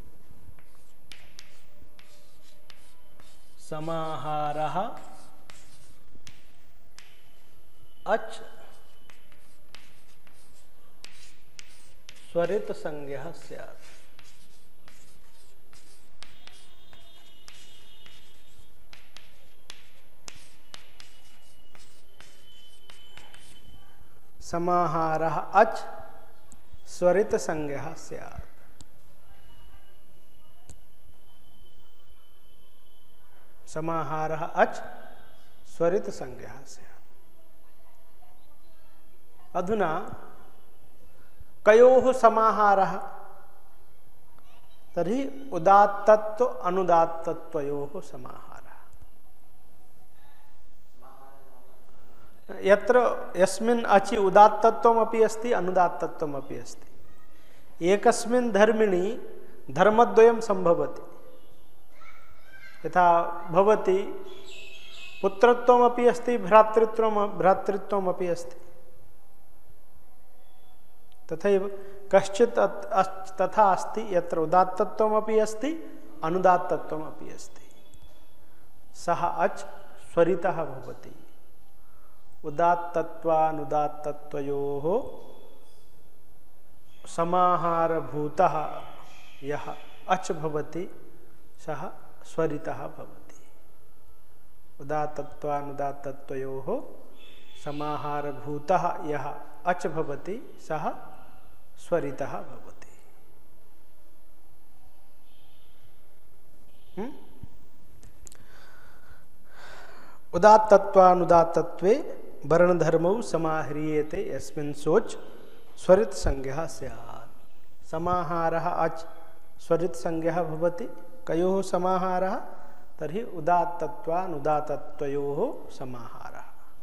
समाहारः अच् स्वरित संज्ञः स्यात्। समाहारः अच् स्वरित संज्ञः स्यात्। समाहारः अच् स्वरित संज्ञः स्यात्। अधुना कयोः समाहारः? तर्हि उदात्तत्व अनुदात्तत्वयोः समाहारः। यत्र यस्मिन् अचि उदात्तत्वमपि अस्ति अनुदात्तत्वमपि अस्ति। एकस्मिन् धर्मिणि धर्मद्वयं सम्भवति। यथा भवति पुत्रत्वमपि अस्ति भ्रातृत्वम भ्रातृत्वमपि अस्ति। तथैव कश्चित् तथा अस्ति यत्र उदात्तत्वमपि अस्ति अनुदात्तत्वमपि अस्ति। सः अच् स्वरितः भवति। उदात्तत्वानुदात्तत्वयोः समाहारभूतः यः अच् भवति सः स्वरितः भवति। उदात्तत्वानुदात्तत्वयोः समाहारभूतः यः अच् भवति सः स्वरितः भवति। उदात्तत्वानुदात्तत्वे वर्णधर्मौ समाह्रियेते यस्मिन् सोच स्वरित संज्ञः स्यात्। समाहारः अच् स्वरित संज्ञः भवति। कयोः समाहारः? तर्हि उदात्तत्वानुदात्तत्वयोः समाहारः।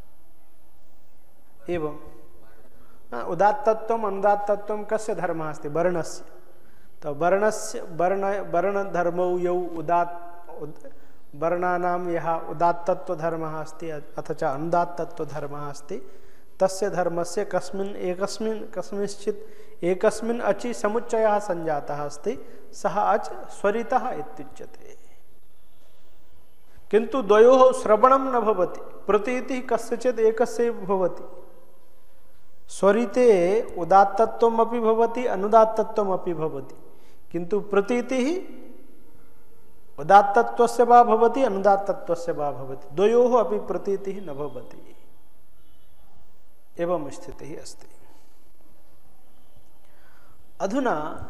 एवं उदात्तत्वम् अनुदात्तत्वं कस्य धर्मः अस्ति? वर्णस्य। तो वर्णस्य वर्ण वर्णधर्मौ यौ उदात् वर्णानां यः उदात्तत्वधर्मः अस्ति अथ च अनुदात्तत्वधर्मः अस्ति तस्य धर्मस्य कस्मिन् एकस्मिन् कस्मिंश्चित् एकस्मिन् अचि समुच्चयः सञ्जातः अस्ति सः अच् स्वरितः इत्युच्यते। किन्तु द्वयोः श्रवणं न भवति। प्रतीतिः कस्यचित् एकस्यैव भवति। स्वरिते उदात्तत्वमपि भवति अनुदात्तत्वमपि भवति किन्तु प्रतीतिः उदात्तत्वस्य वा भवति अनुदात्तत्वस्य वा भवति। द्वयोः अपि प्रतीतिः न भवति। एवं स्थितिः अस्ति। अधुना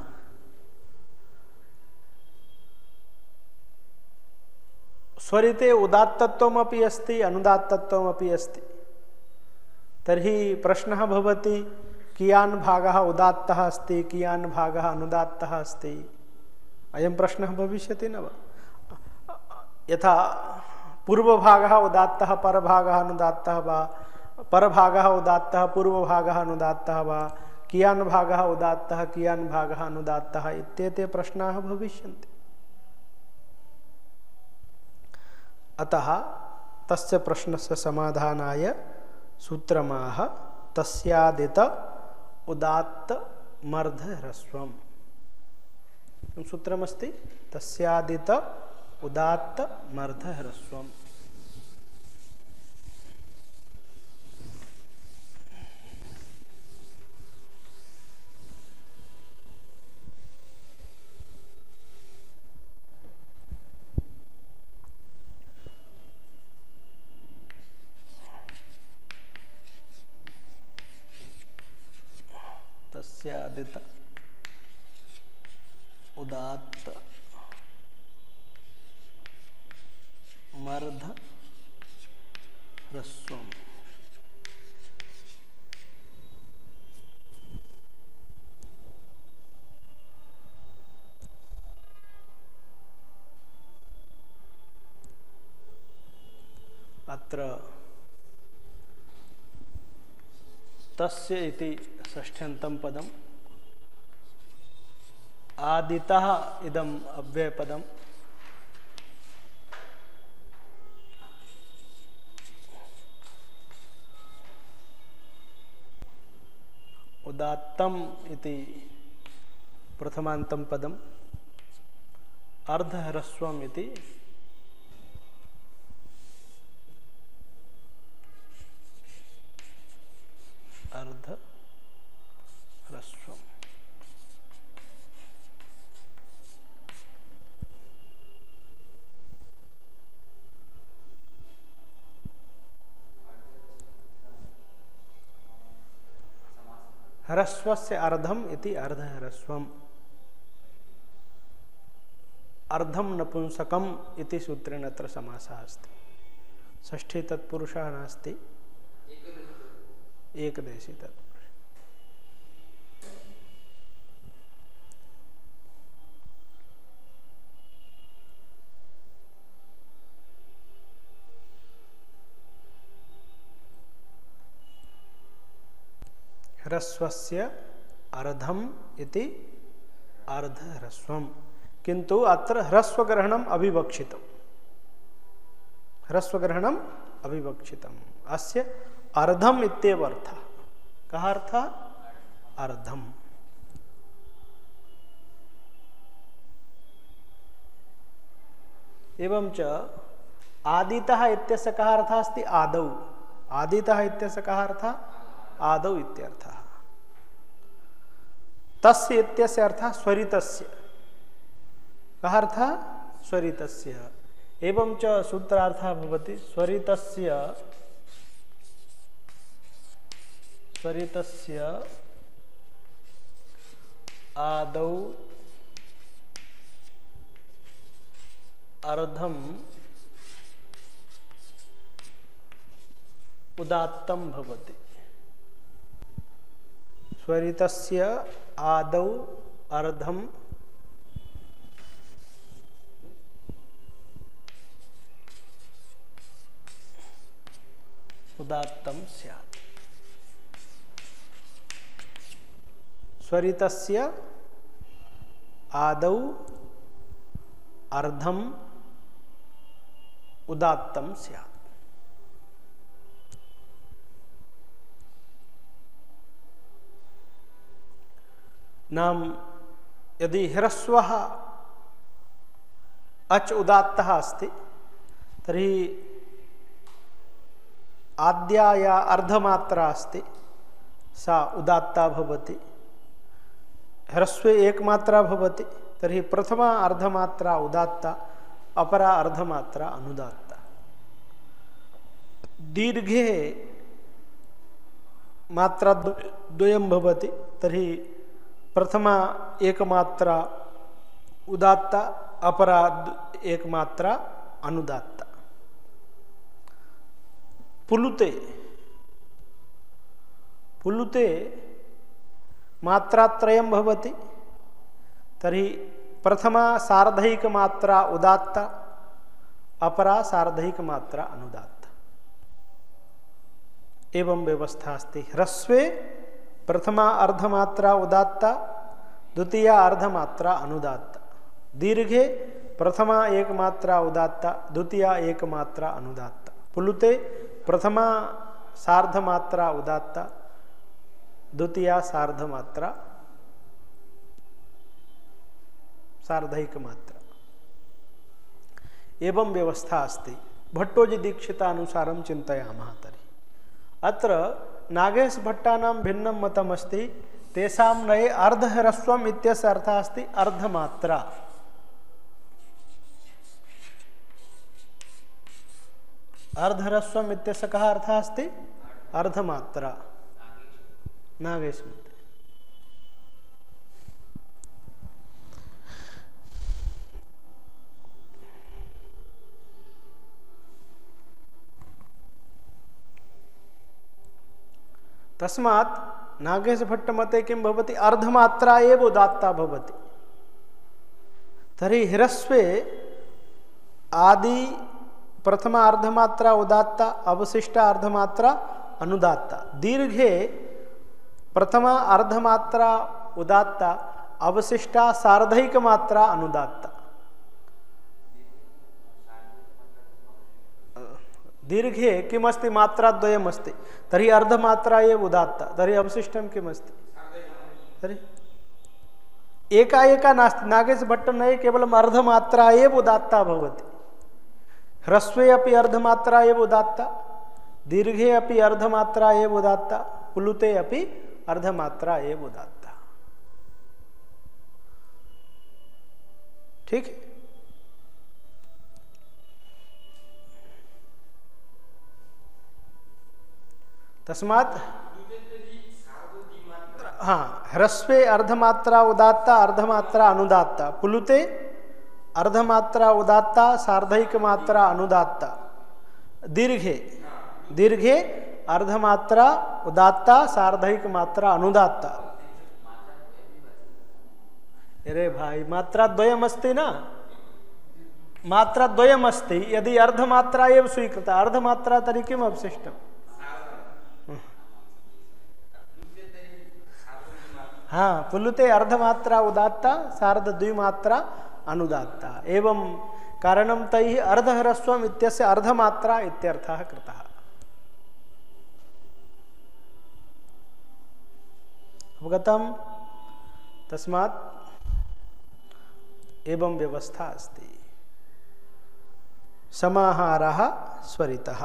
स्वरिते उदात्तत्वमपि अस्ति अनुदात्तत्वमपि अस्ति। तर्हि प्रश्नः भवति कियान् भागः उदात्तः अस्ति कियान् भागः अनुदात्तः अस्ति। अयं प्रश्नः भविष्यति न वा? यथा पूर्वभागः उदात्तः परभागः अनुदात्तः वा परभागः उदात्तः पूर्वभागः अनुदात्तः वा कियान् भागः उदात्तः कियान् भागः अनुदात्तः इत्येते प्रश्नाः भविष्यन्ति। अतः तस्य प्रश्नस्य समाधानाय सूत्रमाह तस्यादित उदात्त मर्ध ह्रस्वम्। सूत्रमस्ति तस्यादित उदात्त मर्ध ह्रस्वम्। तस्यादित उदात्त मर्ध ह्रस्वम्। अत्र तस्य इति षष्ठ्यन्तं पदम् आदितः इदम् अव्ययपदम् उदात्तम इति प्रथमान्तं पदम् अर्धह्रस्वम् इति अर्धह्रस्वम्। ह्रस्वस्य अर्धम इति अर्धह्रस्वम्। अर्धम नपुंसकम् इति सूत्रेण अत्र समासः अस्ति। षष्ठी तत्पुरुषः नास्ति, एकदेशी तत्पुरुष। ह्रस्वस्य अर्धम इति अर्धह्रस्वम्। किंतु अत्र ह्रस्वग्रहणम् अविवक्षितम्। ह्रस्वग्रहणम् अविवक्षितम्। अस्य अर्धम इत्येव अर्थः। कः अर्थः? अर्धम। एवं च आदितः इत्यस्य कः अर्थः अस्ति? आदौ। आदितः इत्यस्य कः अर्थः? आदौ इत्यर्थः। तस्य इत्यस्य अर्थः स्वरितस्य। कः अर्थः? स्वरितस्य। एवं च सूत्रार्थः भवति स्वरितस्य स्वरितस्य आदौ अर्धम उदात्तं भवति। स्वरितस्य आदौ अर्धम उदात्तं स्यात्। स्वरितस्य आदौ अर्धम उदात्तं स्यात्। नाम यदि ह्रस्वः अच उदात्तः अस्ति तर्हि आद्या या अर्धमात्रा अस्ति सा उदात्ता भवति। ह्रस्वे एकमात्रा भवति तर्हि प्रथमा अर्धमात्रा उदात्ता, अपरा अर्धमात्रा अनुदात्ता। दीर्घे मात्रा द्वयं भवति तर्हि प्रथमा एकमात्रा उदात्ता, अपरा एकमात्रा अनुदात्ता। पुलुते पुलुते मात्रात्रयं भवति तर्हि प्रथमा सार्धैकमात्रा उदात्ता, अपरा सार्धैकमात्रा अनुदात्ता। एवं व्यवस्था अस्ति। ह्रस्वे प्रथमा अर्धमात्रा उदात्ता, द्वितीया अर्धमात्रा अनुदात्ता। दीर्घे प्रथमा एकमात्रा उदात्ता, द्वितीया एकमात्रा अनुदात्ता। पुलुते प्रथमा सार्धमात्रा उदात्ता, द्वितीया सार्धमात्रा सार्धैकमात्रा। एवं व्यवस्था अस्ति। भट्टोजी दीक्षितानुसारं चिन्तयामः तर्हि अत्र नागेश भट्टानां भिन्नं मतमस्ति। तेषां नये अर्धह्रस्वम् इत्यस्य अर्थः अस्ति अर्धमात्रा। अर्धह्रस्वम् इत्यस्य कः अर्थः अस्ति? अर्धमात्रा। नागेश मते तस्मात् नागेश भट्ट मते किं भवति? अर्धमात्रा एव उदात्ता भवति। तर्हि ह्रस्वे आदि प्रथमा अर्धमात्रा उदात्ता, अवशिष्टा अर्धमात्रा अनुदात्ता। दीर्घे प्रथमा अर्धमात्रा उदात्ता, अवशिष्टा सार्धैक मात्रा अनुदात्ता। दीर्घे किमस्ति मात्राद्वयमस्ति तर्हि अर्धमात्रा एव उदात्ता, तर्हि अवशिष्टं किमस्ति? तर्हि एका एका नास्ति। नागेशभट्टनये केवलम् अर्धमात्रा एव उदात्ता भवति। ह्रस्वे अपि अर्धमात्रा एव उदात्ता, दीर्घे अपि अर्धमात्रा एव उदात्ता, प्लुते अपि अर्धमात्रा एव उदात्ता। ठीक है। तस्मात् हाँ, ह्रस्वे अर्धमात्रा उदात्ता, अर्धमात्रा अनुदात्ता, प्लुते अर्धमात्रा उदात्ता, सार्धैक मात्रा अनुदात्ता, दीर्घे दीर्घे अर्धमात्रा उदात्ता, सार्धैक मात्रा अनुदात्ता। अरे भाई, मात्रा द्वयमस्ति ना, मात्रा द्वयमस्ति। यदि अर्धमात्रा एव स्वीकृता, अर्धमात्रा तर्हि किम् अवशिष्टम्? हाँ, पुलुते अर्धमात्रा उदात्ता, सार्ध द्विमात्रा अनुदात्ता। एवं कारणं तैः अर्धह्रस्वम् इत्यस्य अर्धमात्रा इत्यर्थः कृतः। अवगतम्? तस्मात् एवं व्यवस्था अस्ति। समाहारः स्वरितः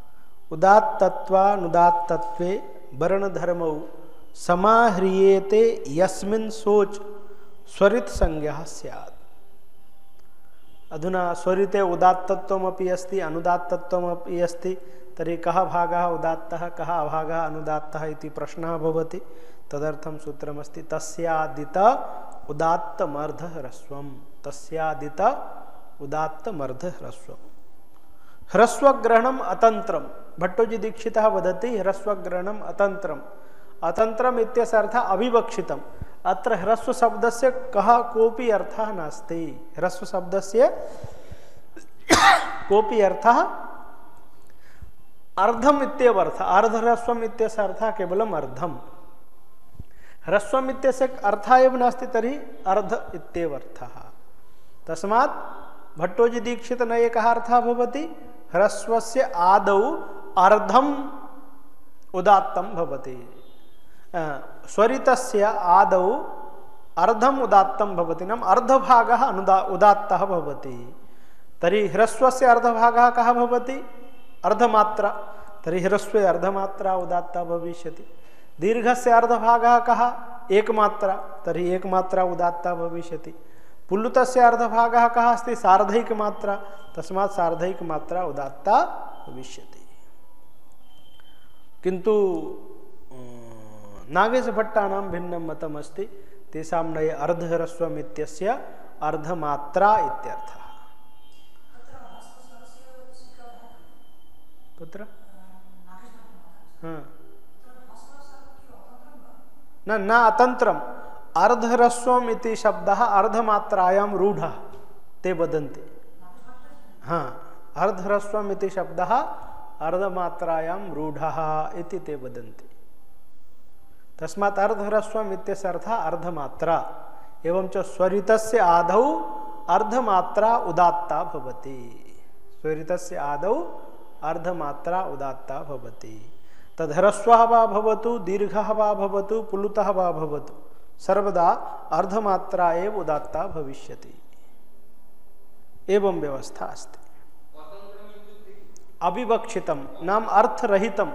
उदात्तत्वानुदात्तत्वे वर्णधर्मौ समाह्रियेते यस्मिन् सोच स्वरित संज्ञा स्यात्। अधुना स्वरिते उदात्तत्वमपि अस्ति, अनुदात्तत्वमपि अस्ति। तर्हि कः भागः उदात्तः, कः अभागः अनुदात्तः इति प्रश्नः भवति। तदर्थं सूत्रमस्ति तस्यादित उदात्तमर्धह्रस्वम्, तस्यादित उदात्तमर्धह्रस्वम्। ह्रस्वग्रहणम् अतन्त्रम्, भट्टोजी दीक्षितः वदति ह्रस्वग्रहणम् अतन्त्रम्। अतन्त्रम् इत्यस्य अर्थः अविवक्षितम्। अत्र ह्रस्व शब्दस्य कः कोऽपि अर्थः नास्ति। ह्रस्व शब्दस्य कोऽपि अर्थः अर्धम् इत्येव अर्थः। अर्धह्रस्वम् इत्यस्य अर्थः केवलम् अर्धम्। ह्रस्वम् इत्यस्य अर्थः एव नास्ति, तर्हि अर्ध इत्येव अर्थः। तस्मात् भट्टोजी दीक्षितनये कः अर्थः भवति? ह्रस्वस्य आदौ अर्धम् उदात्तं भवति, स्वरितस्य आदौ अर्धम् उदात्तं भवति, नाम अर्धभागः अनुदा उदात्तः भवति। तर्हि ह्रस्वस्य अर्धभागः कः भवति? अर्धमात्रा। तर्हि ह्रस्वे अर्धमात्रा उदात्ता भविष्यति। दीर्घस्य अर्धभागः कः? एकमात्रा। तर्हि एकमात्रा उदात्ता भविष्यति। पुल्लुतस्य अर्धभागः कः अस्ति? सार्धैकमात्रा। तस्मात् सार्धैकमात्रा उदात्ता भविष्यति। किन्तु नागेशभट्टानां भिन्नं मतम् अस्ति। तेषां नये अर्धह्रस्वम् इत्यस्य अर्धमात्रा इत्यर्थः। कुत्र? हाँ, न न अतन्त्रम्। अर्धह्रस्वम् इति शब्दः अर्धमात्रायां रूढः, ते वदन्ति। हाँ, अर्धह्रस्वम् इति शब्दः अर्धमात्रायां रूढः इति ते वदन्ति। तस्मात् अर्धह्रस्वम् इत्यस्य अर्थः अर्धमात्रा। एवं च स्वरितस्य आदौ अर्धमात्रा उदात्ता भवति। स्वरितस्य आदौ अर्धमात्रा उदात्ता भवति। तद्ह्रस्वः वा भवतु, दीर्घः वा भवतु, पुल्लुतः वा भवतु, सर्वदा अर्धमात्रा एव उदात्ता भविष्यति। एवं व्यवस्था अस्ति। अविवक्षितं नाम अर्थरहितम्।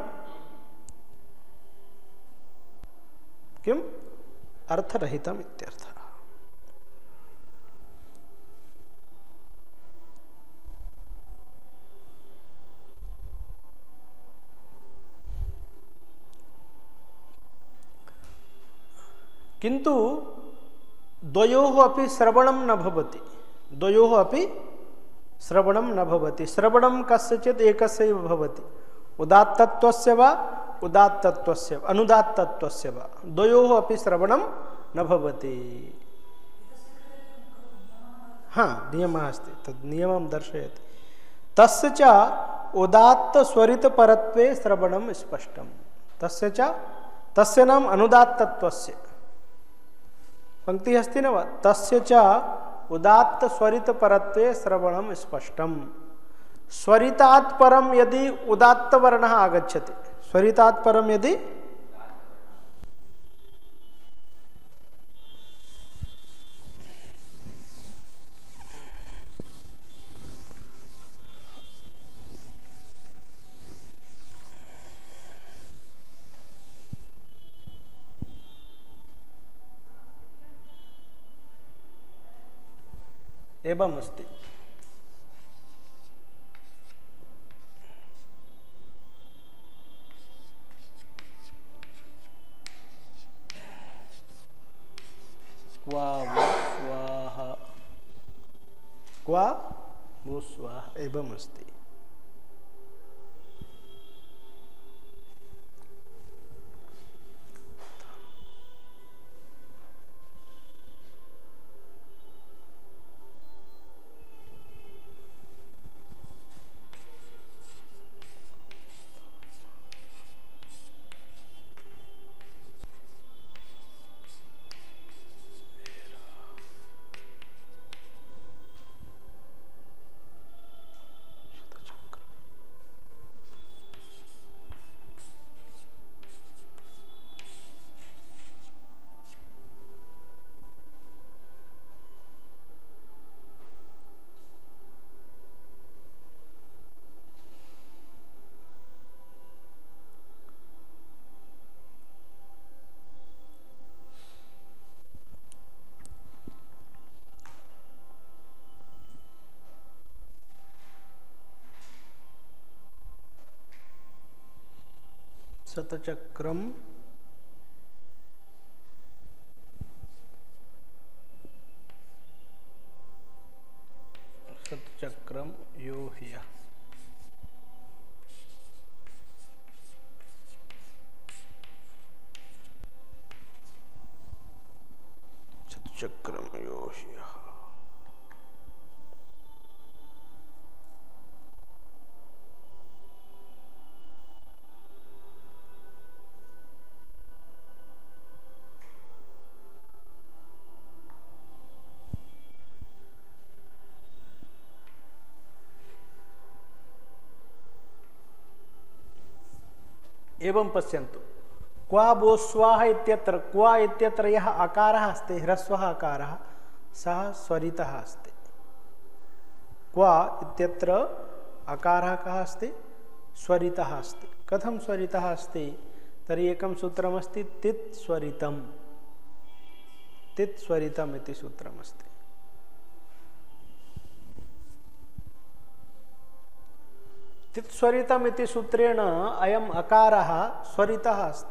किम? अर्थरहितम् इत्यर्थः। किंतु द्वयोः अपि श्रवणं न भवति। द्वयोः अपि श्रवणं न भवति। श्रवणं कस्यचित् एकस्य एव भवति। उदात्तत्वस्य वा उदात्तत्वस्य अनुदात्तत्वस्य वा, द्वयोः अपि श्रवणं न भवति। हाँ, नियमः अस्ति, तद् नियमं दर्शयति। तस्य च उदात्त स्वरित परत्वे श्रवणं स्पष्टं। तस्य च तस्य नाम अनुदात्तत्वस्य पंक्ति अस्ति न वा तस्य च उदात्त स्वरित परत्वे श्रवणम स्पष्टम। स्वरितात् परम यदि उदात्त वर्णः आगच्छति, स्वरितात् परम यदि एवं अस्ति। क्वा वो स्वाहा क्वा वो स्वाहा एवं अस्ति। शतचक्रम शतचक्रम यो ह्य शतचक्रम यो ह्य। एवं पश्यन्तु क्वा वो स्वाहा इत्यत्र क्वा इत्यत्र यः आकारः अस्ति ह्रस्वः आकारः सः स्वरितः अस्ति। क्वा इत्यत्र आकारः कः अस्ति स्वरितः अस्ति। कथं स्वरितः अस्ति तर्हि एकं सूत्रमस्ति तित् स्वरितम् तित् स्वरितम् इति सूत्रमस्ति। तित् स्वरितम् इति सूत्रेण अयम् अकारः स्वरितः अस्ति।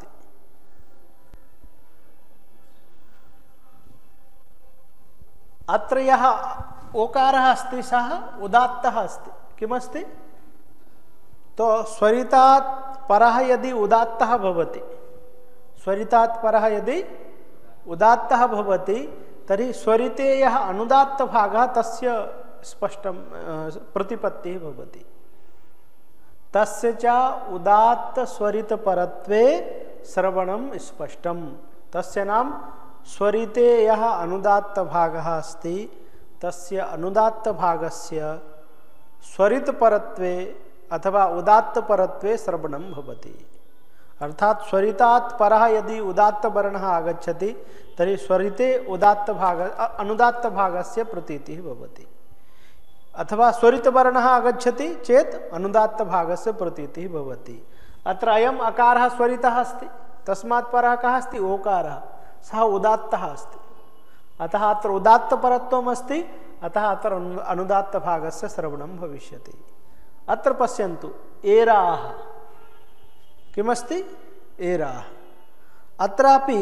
अत्र यः ओकारः अस्ति सः उदात्तः अस्ति। किमस्ति तो स्वरितात् परः यदि उदात्तः भवति स्वरितात् परः यदि उदात्तः भवति तर्हि स्वरिते यः अनुदात्तभागः तस्य स्पष्टं प्रतिपत्तिः भवति। तस्य च उदात्त स्वरित परत्वे श्रवणम स्पष्टम। तस्य नाम स्वरिते यः अनुदात्त भागः अस्ति तस्य अनुदात्त भागस्य स्वरित परत्वे अथवा उदात्त परत्वे श्रवणम भवति। अर्थात स्वरितात् परः यदि उदात्त वर्णः आगच्छति तर्हि स्वरिते उदात्त भाग अनुदात्त भागस्य प्रतीतिः भवति। अथवा स्वरित वर्णः आगच्छति चेत अनुदात्त भागस्य प्रतीतिः भवति। अत्र अयम् अकारः स्वरितः अस्ति तस्मात् परः कः अस्ति ओकारः सः उदात्तः अस्ति। अतः अत्र उदात्त परत्वम् अस्ति अतः अत्र अनुदात्त भागस्य श्रवणं भविष्यति। अत्र पश्यन्तु एराः किमस्ति एराः। अत्रापि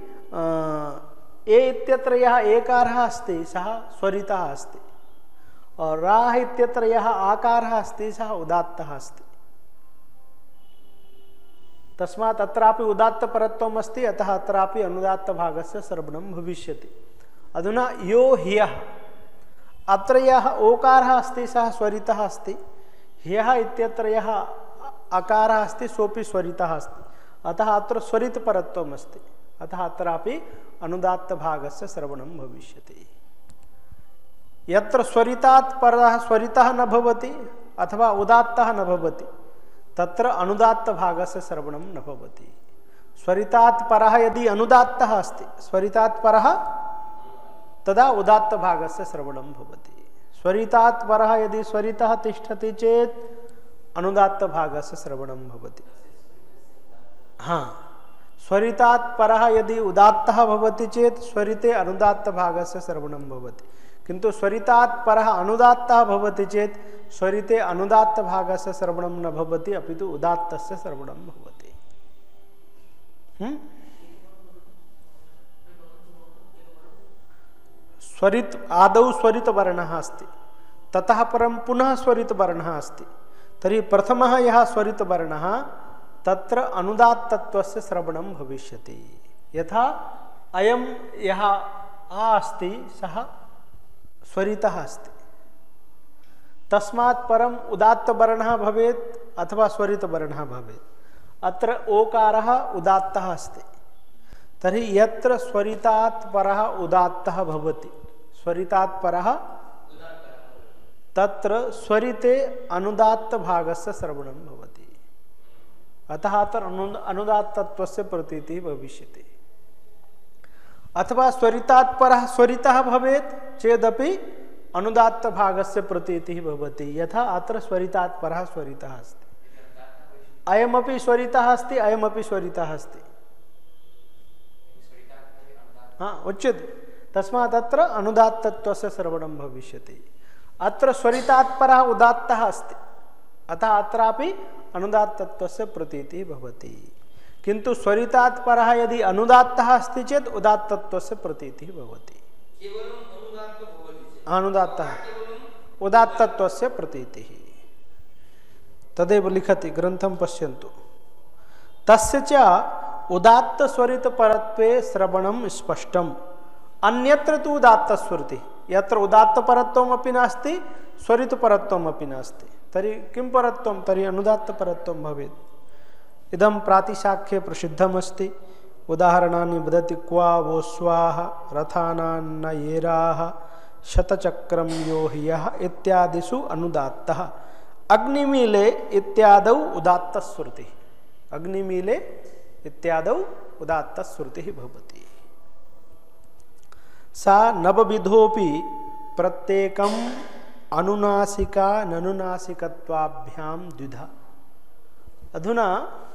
ए इत्यत्र यः एकारः अस्ति सः स्वरितः अस्ति और राह इत्यत्र यः आकारः अस्ति सः उदात्तः अस्ति। तस्मात् अत्रापि उदात्त परत्वम् अस्ति अतः अत्रापि अनुदात्त भागस्य श्रवणं भविष्यति। अधुना यो ह्यः अत्र यः ओकारः अस्ति सः स्वरितः अस्ति। ह्यः इत्यत्र यः अकारः अस्ति सोऽपि स्वरितः अस्ति। अतः अत्र स्वरित परत्वम् अस्ति, अतः अत्रापि अनुदात्त भागस्य श्रवणं भविष्यति। यत्र स्वरितात् परः स्वरितः न भवति अथवा उदात्तः न भवति तत्र अनुदात्त भागस्य श्रवणं न भवति। स्वरितात् परः यदि अनुदात्तः अस्ति, स्वरितात् परः तदा उदात्त भागस्य श्रवणं भवति। स्वरितात् परः यदि स्वरितः तिष्ठति चेत् अनुदात्त भागस्य श्रवणं भवति। हाँ, स्वरितात् परः यदि उदात्तः भवति चेत् स्वरिते अनुदात्त भागस्य श्रवणं भवति, किन्तु स्वरितात् परः अनुदात्तः भवति चेत् स्वरिते अनुदात्त भागस्य श्रवणं न भवति, अपितु उदात्तस्य श्रवणं भवति। हम्म? स्वरित आदौ स्वरित वर्णः अस्ति, ततः परं पुनः स्वरित वर्णः अस्ति, तर्हि प्रथमः यः स्वरित वर्णः तत्र अनुदात्तत्वस्य श्रवणं भविष्यति। यथा अयं यः आ अस्ति सः स्वरितः अस्ति, तस्मात् परम् उदात्त वर्णः भवेत् अथवा स्वरित वर्णः भवेत्। अत्र ओकारः उदात्तः अस्ति, तर्हि यत्र स्वरितात् परः उदात्तः भवति, स्वरितात् परः तत्र स्वरिते अनुदात्त भागस्य श्रवणं भवति, अतः अत्र अनुदात्तत्वस्य प्रतीतिः भविष्यति। अथवा स्वरितात् परः स्वरितः भवेत् चेदपि अनुदात्त भागस्य प्रतीतिः भवति। यथा अत्र स्वरितात् परः स्वरितः अस्ति, अयमपि स्वरितः अस्ति, अयमपि स्वरितः अस्ति, हाँ उच्यते, तस्मात् अत्र अनुदात्तत्वस्य श्रवणं भविष्यति। अत्र स्वरितात् परः उदात्तः अस्ति, अतः अत्रापि अनुदात्तत्वस्य प्रतीतिः भवति, किन्तु स्वरितात् परः यदि अनुदात्तः अस्ति चेत् उदात्तत्वस्य प्रतीतिः भवति। अनुदात्तः उदात्तत्वस्य प्रतीतिः तदेव लिखति, ग्रन्थं पश्यन्तु। तस्य च उदात्त स्वरित परत्वे श्रवणं स्पष्टम्, अन्यत्र तु उदात्त स्मृति, यत्र उदात्त परत्वमपि नास्ति स्वरित परत्वमपि नास्ति, तर्हि किं परत्वं, तर्हि अनुदात्त परत्वं भवेत्। इदं प्रातिशाख्ये प्रसिद्धमस्ति। उदाहरणानि वदति, क्वा वो स्वाः रथानान्न येराः शतचक्रं यो हि यः इत्यादिषु अनुदात्तः, अग्निमीले इत्यादौ उदात्त श्रुतिः, अग्निमीले इत्यादौ उदात्त श्रुतिः भवति। सा नवविधोपि प्रत्येकम् अनुनासिका ननुनासिकत्वाभ्यां द्विधा। अधुना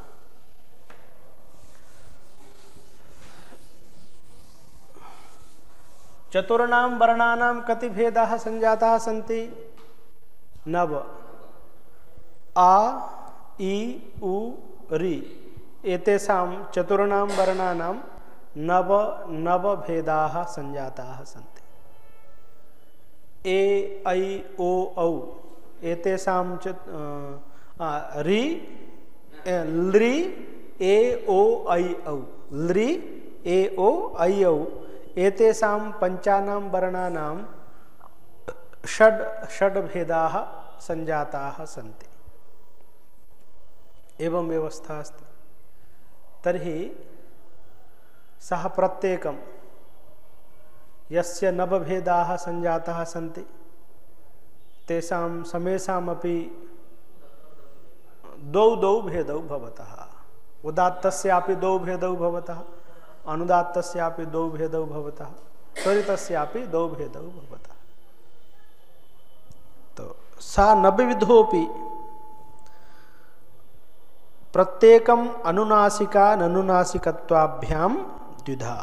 चतुर्णां वर्णानां कति भेदाः संजाताः सन्ति? नव। आ इ उ रि एतेषां चतुर्णां वर्णानां नव नव भेदाः संजाताः सन्ति। ए ऐ ओ औ एतेषां च रि लृ ए ओ ऐ औ लृ ए ओ ऐ औ एतेषां पञ्चानां वर्णानां षड् षड् भेदाः संजाताः सन्ति। एवं व्यवस्था अस्ति। तर्हि सः प्रत्येकं यस्य नवभेदाः संजाताः सन्ति तेषां समेषामपि द्वौ द्वौ भेदौ भवतः। उदात्तस्यापि द्वौ भेदौ भवतः, अनुदात्तस्यापि द्वौ भेदौ भवतः, स्वरितस्यापि द्वौ भेदौ भवतः। तो सा नवविधोपि प्रत्येकम् अनुनासिका ननुनासिकत्वाभ्यां द्विधा।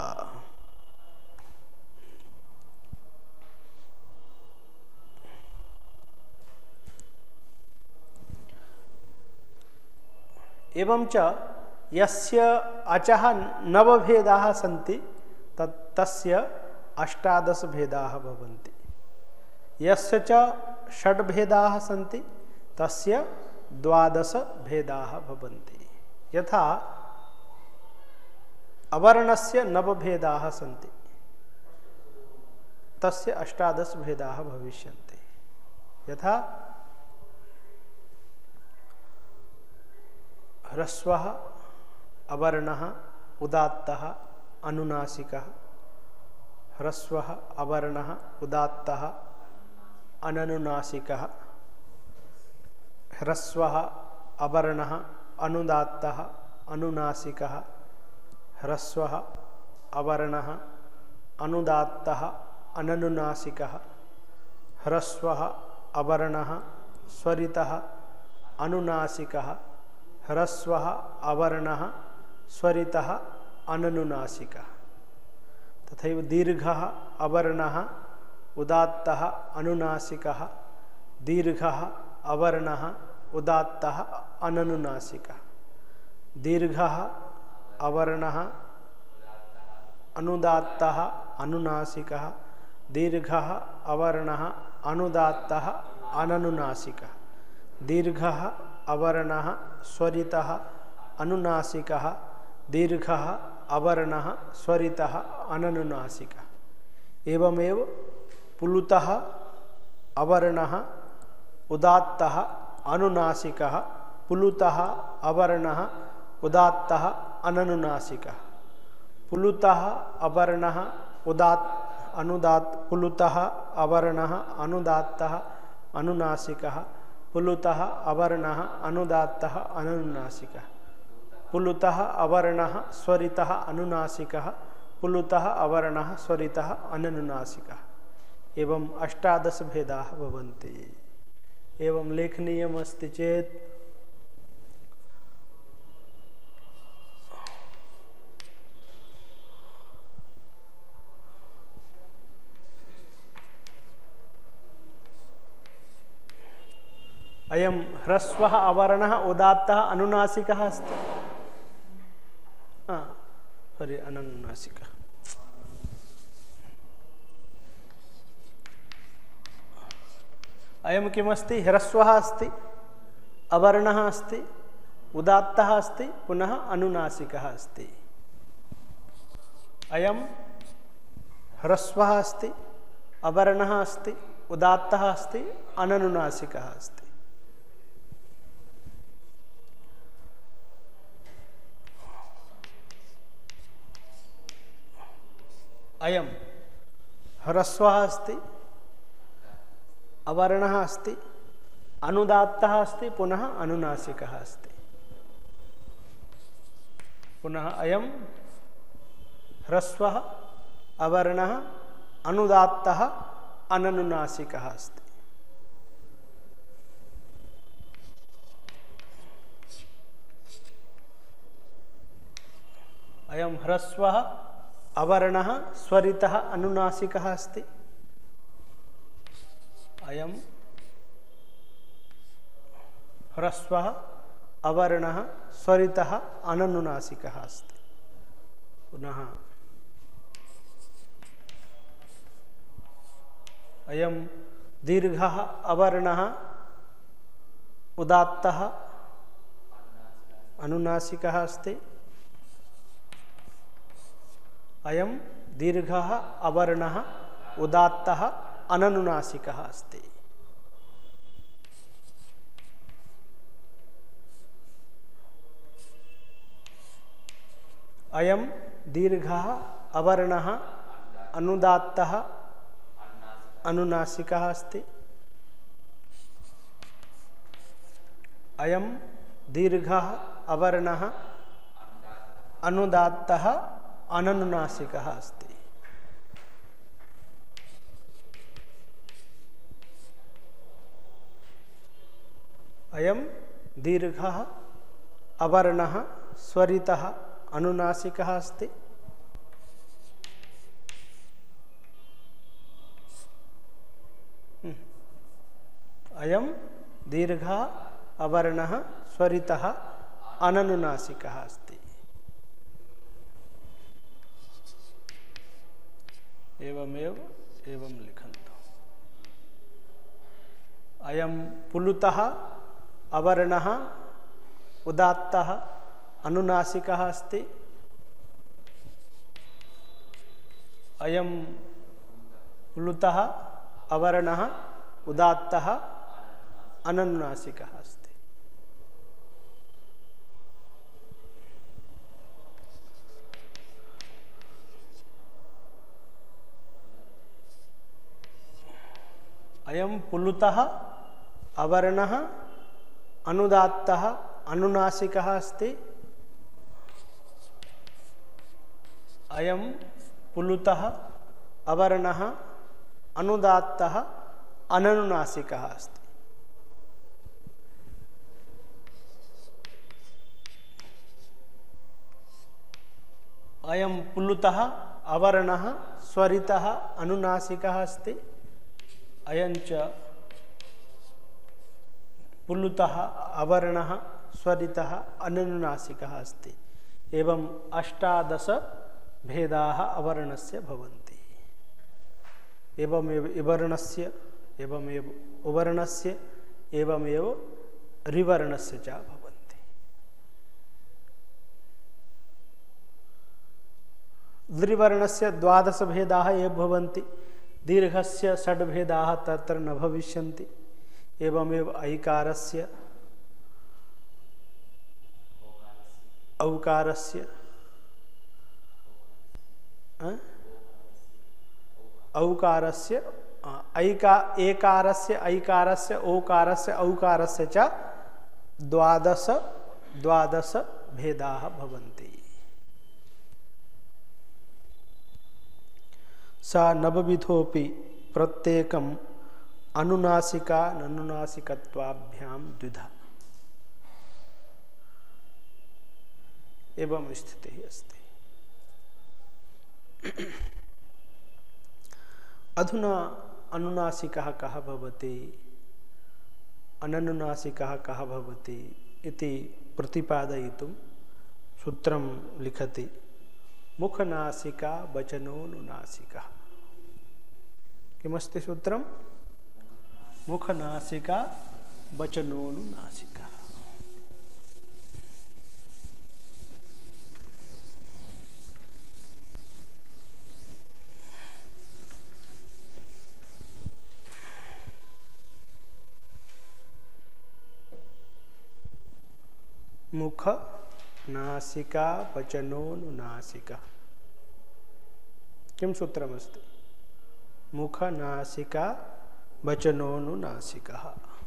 एवं च यस्य अचः नवभेदाः सन्ति तत् तस्य अष्टादश भेदाः भवन्ति। यस्य च षड्भेदाः सन्ति तस्य द्वादश भेदाः भवन्ति। यथा अवर्णस्य नवभेदाः सन्ति तस्य अष्टादश भेदाः भविष्यन्ति। यथा ह्रस्वः अवर्णः उदात्तः अनुनासिकः, ह्रस्वः अवर्णः उदात्तः अननुनासिकः, ह्रस्वः अवर्णः अनुदात्तः अनुनासिकः, ह्रस्वः अवर्णः अनुदात्तः अननुनासिकः, ह्रस्वः अवर्णः स्वरितः अनुनासिकः, ह्रस्वः अवर्णः स्वरितः अननुनासिकः। तथैव दीर्घः अवर्णः उदात्तः अनुनासिकः, दीर्घः अवर्णः उदात्तः अननुनासिकः, दीर्घः अवर्णः अनुदात्तः अनुनासिकः, दीर्घः अवर्णः अनुदात्तः अननुनासिकः, दीर्घः अवर्णः स्वरितः अनुनासिकः, दीर्घः अवर्णः स्वरितः अननुनासिकः। एवमेव पुलुतः अवर्णः उदात्तः अनुनासिकः, पुलुतः अवर्णः उदात्तः अननुनासिकः, पुलुतः अवर्णः उदात् अनुदात् पुलुतः अवर्णः अनुदात्तः अनुनासिकः, पुलुतः अवर्णः अनुदात्तः अननुनासिकः, पुलुतः अवर्णः स्वरितः अनुनासिकः, पुलुतः अवर्णः स्वरितः अननुनासिकः। एवं अष्टादश भेदाः भवन्ति। एवं लेखनीयमस्ति चेत् अयं ह्रस्वः अवर्णः उदात्तः अनुनासिकः अस्ति। हाँ सॉरी अननुनासिकः। अयं किमस्ति? ह्रस्वः अस्ति, अवर्णः अस्ति, उदात्तः अस्ति, पुनः अनुनासिकः अस्ति। अयं ह्रस्वः अस्ति, अवर्णः अस्ति, उदात्तः अस्ति, अननुनासिकः अस्ति। अयं ह्रस्वः अस्ति, अवर्णः अस्ति, अनुदात्तः अस्ति, पुनः अनुनासिकः अस्ति। पुनः अयं ह्रस्वः अवर्णः अनुदात्तः अननुनासिकः अस्ति। अयं ह्रस्वः अवर्णः स्वरितः अनुनासिकः अस्ति। अयं ह्रस्वः अवर्णः स्वरितः अननुनासिकः अस्ति। पुनः अयं दीर्घः अवर्णः उदात्तः अनुनासिकः अस्ति। अयं दीर्घः अवर्णः उदात्तः अननुनासिकः अस्ति। अयं दीर्घः अवर्णः अनुदात्तः अनुनासिकः अस्ति। अयं दीर्घः अवर्णः अनुदात्तः अननुनासिकः अस्ति। अयं दीर्घः अवर्णः स्वरितः अनुनासिकः अस्ति। अयं दीर्घः अवर्णः स्वरितः अननुनासिकः अस्ति। एवमेव एवं लिखन्तु। अयं पुलुतः अवर्णः उदात्तः अनुनासिकः अस्ति। अयं पुलुतः अवर्णः उदात्तः अननुनासिकः अस्ति। अयम पुलुतः अवर्णः अनुदात्तः अनुनासिकः अस्ति। अयम पुलुतः अवर्णः अनुदात्तः अननुनासिकः अस्ति। अयम पुलुतः अवर्णः स्वरितः अनुनासिकः अस्ति। अयंच पुलुतः अवर्णः स्वरितः अननुनासिकः अस्ति। एवं अष्टादश भेदाः अवर्णस्य भवन्ति। एवमेव इवर्णस्य एवमेव उवर्णस्य एवमेव ऋवर्णस्य च भवन्ति। द्विवर्णस्य द्वादश भेदाः एव भवन्ति। दीर्घस्य षड् भेदाः तत्र न भविष्यन्ति। एवमेव ऐकारस्य औकारस्य औकारस्य ऐका एकारस्य ऐकारस्य ओकारस्य औकारस्य च द्वादश द्वादश भेदाः भवन्ति। सा नवविधोऽपि प्रत्येकम् अनुनासिका ननुनासिकत्वाभ्यां द्विधा। एवं स्थितिः अस्ति। अधुना अनुनासिकः कः भवति अननुनासिकः कः भवति इति प्रतिपादयितुं सूत्रं लिखति। मुखनासिका वचनोनुनासिकः। किमस्ति सूत्रं? मुखनासिका वचनोनुनासिकः। मुख नासिका वचनोनुनासिकः। किं सूत्रमस्ति? मुख नासिका वचनोनुनासिकः।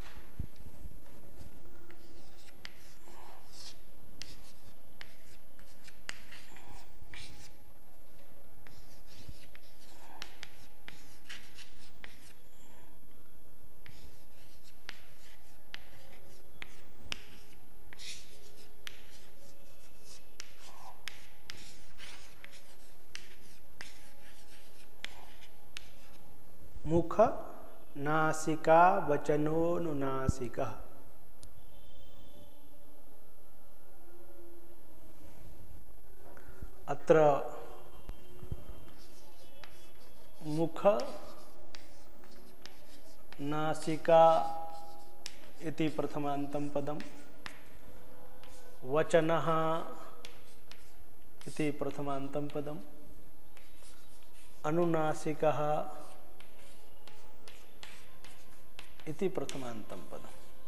मुख नासिका वचनोनुनासिकः। अत्र मुख नासिका इति प्रथमान्तं पदं, वचनः इति प्रथमान्तं पदं, अनुनासिकः इति प्रथमान्तं पदम्।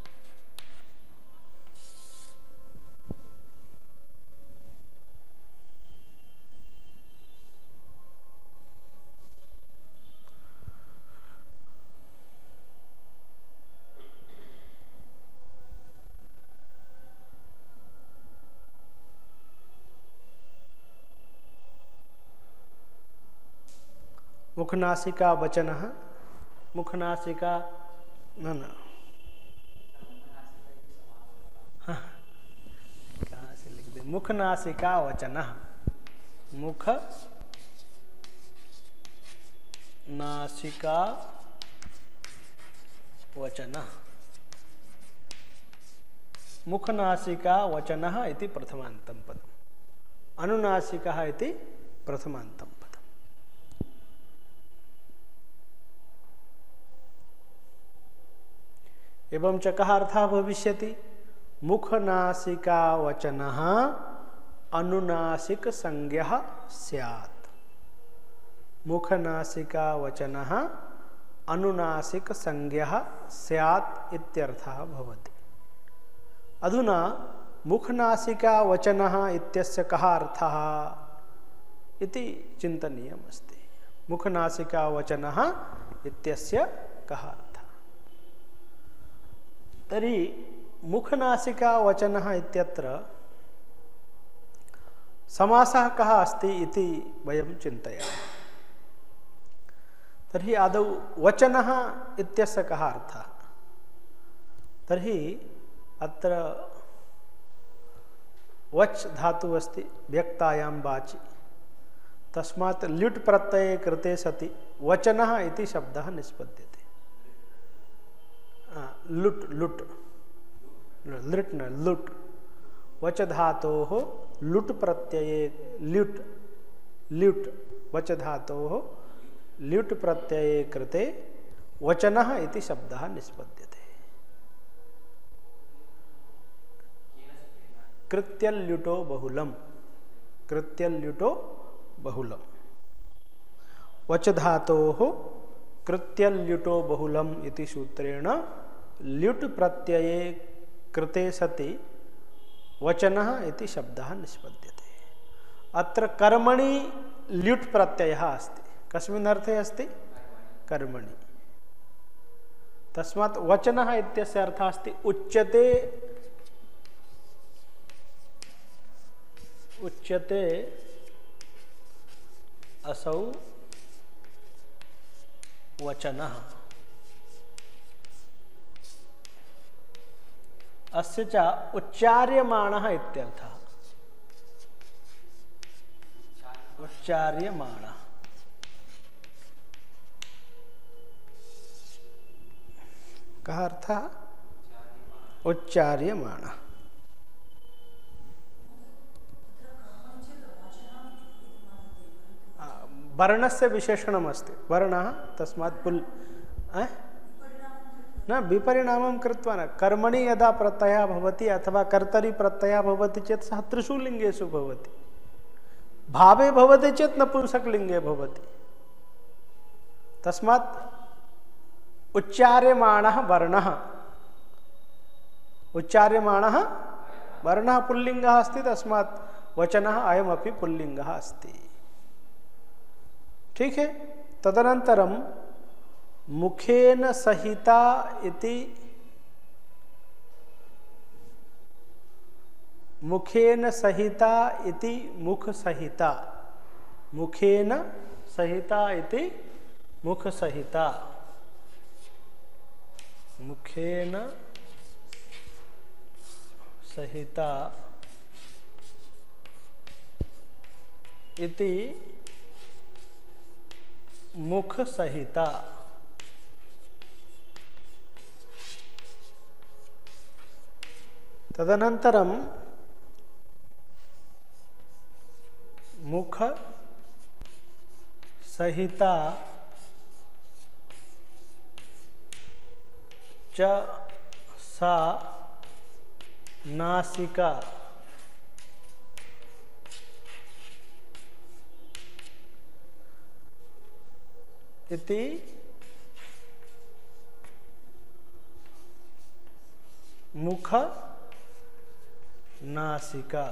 मुखनासिका वचनः, मुखनासिका न न हाँ, कहाँ से लिख दे? मुखनासिका वचनः, मुख नासिका वचनः, मुखनासिका वचनः इति प्रथमान्तं पदम्, अनुनासिकः इति प्रथमान्तं पदम्। एवं च कः अर्थः भविष्यति? मुखनासिका वचनः अनुनासिक संज्ञः स्यात्। मुखनासिका वचनः अनुनासिक संज्ञः स्यात् इत्यर्थः भवति। अधुना मुखनासिका वचनः इत्यस्य कः अर्थः इति चिन्तनीयमस्ति। मुखनासिका वचनः इत्यस्य कः अर्थः? तर्हि मुखनासिका वचनः इत्यत्र समासः कः अस्ति इति वयं चिन्तयामः। तर्हि आदौ वचनः इत्यस्य कः अर्थः? तर्हि अत्र वच् धातुः अस्ति व्यक्तायां वाचि, तस्मात् ल्युट् प्रत्यये कृते सति वचनः इति शब्दः निष्पद्यते। लुट् लुट् लृट् न लुट्, वच धातोः लुट् प्रत्यये ल्युट् ल्युट् वच धातोः ल्युट् प्रत्यये कृते वचनः इति शब्दः निष्पद्यते। कृत्यल्युटो बहुलम, कृत्यल्युटो बहुलम, वच धातोः कृत्यल्युटो बहुलम इति सूत्रेण ल्युट् प्रत्यये कृते सति वचनः इति शब्दः निष्पद्यते। अत्र कर्मणि ल्युट् प्रत्ययः अस्ति। कस्मिन् अर्थे अस्ति? कर्मणि। तस्मात् वचनः इत्यस्य अर्थः अस्ति उच्यते उच्यते असौ वचनः। अस्य च उच्चार्यमाणः इत्यर्थः। उच्चार्यमाणः कः अर्थः? उच्चार्यमाणः। वर्णस्य विशेषणमस्ति, वर्णः तस्मात् पुल् न विपरिणामं कृत्वा न, कर्मणि यदा प्रत्ययः भवति अथवा कर्तरि प्रत्ययः भवति चेत् सः त्रिषु लिङ्गेषु भवति, भावे भवति चेत् नपुंसकलिङ्गे भवति। तस्मात् उच्चार्यमाणः वर्णः, उच्चार्यमाणः वर्णः पुल्लिङ्गः अस्ति, तस्मात् वचनः अयमपि पुल्लिङ्गः अस्ति। ठीक है। तदनन्तरं मुखेन सहिता इति, मुखेन सहिता इति मुख सहिता, मुखेन सहिता इति मुख सहिता, मुखेन सहिता इति मुख सहिता। तदनन्तरं मुख सहिता च सा नासिका इति मुख नासिका।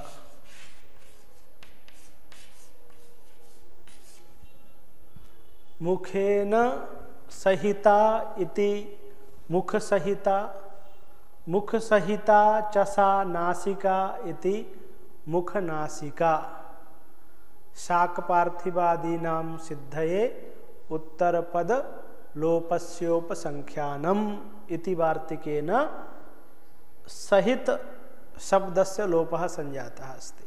मुखेन सहिता इति मुख सहिता, मुख सहिता च सा नासिका इति मुख नासिका। शाक पार्थिवादीनां सिद्धये उत्तरपद लोपस्योपसंख्यानम् इति वार्तिकेन सहित शब्दस्य लोपः संजातः अस्ति।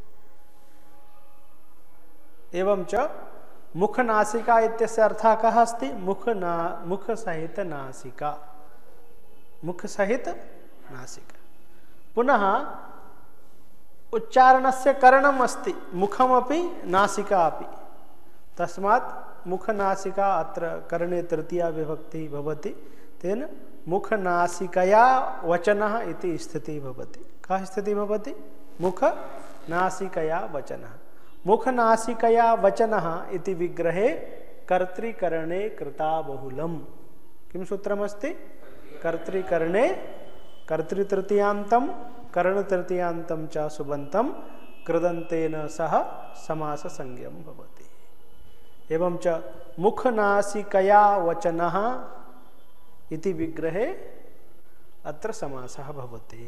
एवं च मुख नासिका इत्यस्य अर्थः कः अस्ति? मुख ना मुख सहित नासिका, मुख सहित नासिका। पुनः उच्चारणस्य करणम् अस्ति, मुखमपि नासिका अपि, तस्मात् मुख नासिका अत्र करणे तृतीया विभक्ति भवति, तेन मुख नासिकया वचनः इति स्थितिः भवति। कः स्थितिः भवति? मुख नासिकया वचनः। मुख नासिकया वचनः इति विग्रहे कर्तृकरणे कृता बहुलम। किं सूत्रमस्ति? कर्तृकरणे कर्तृतृतीयान्तं करणतृतीयान्तं च सुबन्तं कृदन्तेन सह समाससंज्ञं भवति। एवं च मुखनासिकया वचनः इति विग्रहे अत्र समासः भवति।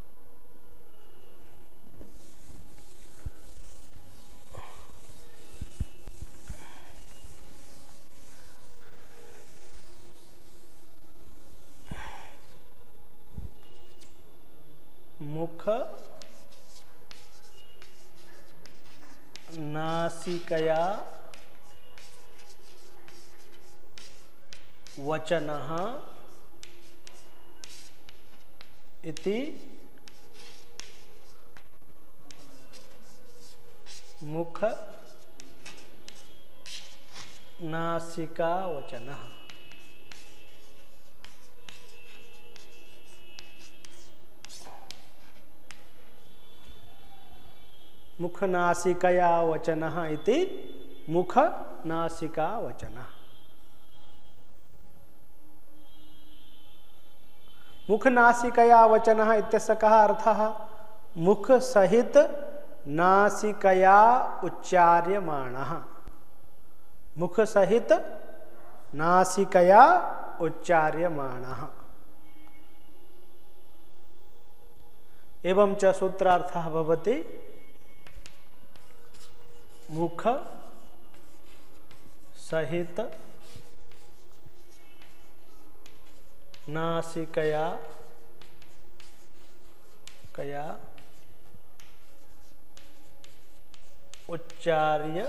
मुख नासिकया वचनः इति मुख नासिका वचनः। मुख नासिकया वचनः इति मुख नासिका वचनः। मुख नासिकया वचनः इत्यस्य कः अर्थः? मुख सहित नासिकया उच्चार्यमाणः। मुख सहित नासिकया उच्चार्यमाणः। एवं च सूत्रार्थः भवति मुख सहित नासिकया कया उच्चार्य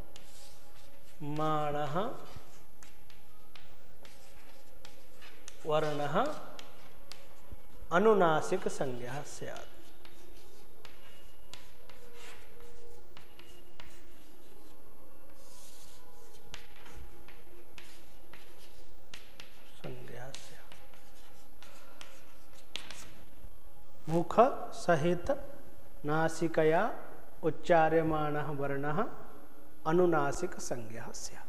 माणः वर्णः अनुनासिक संज्ञा स्यात्। मुख सहित नासिकया उच्चार्यमाणः वर्णः अनुनासिक संज्ञा स्यात्।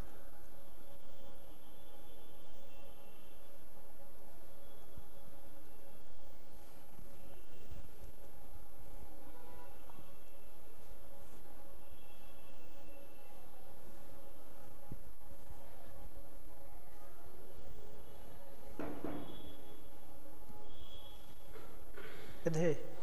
है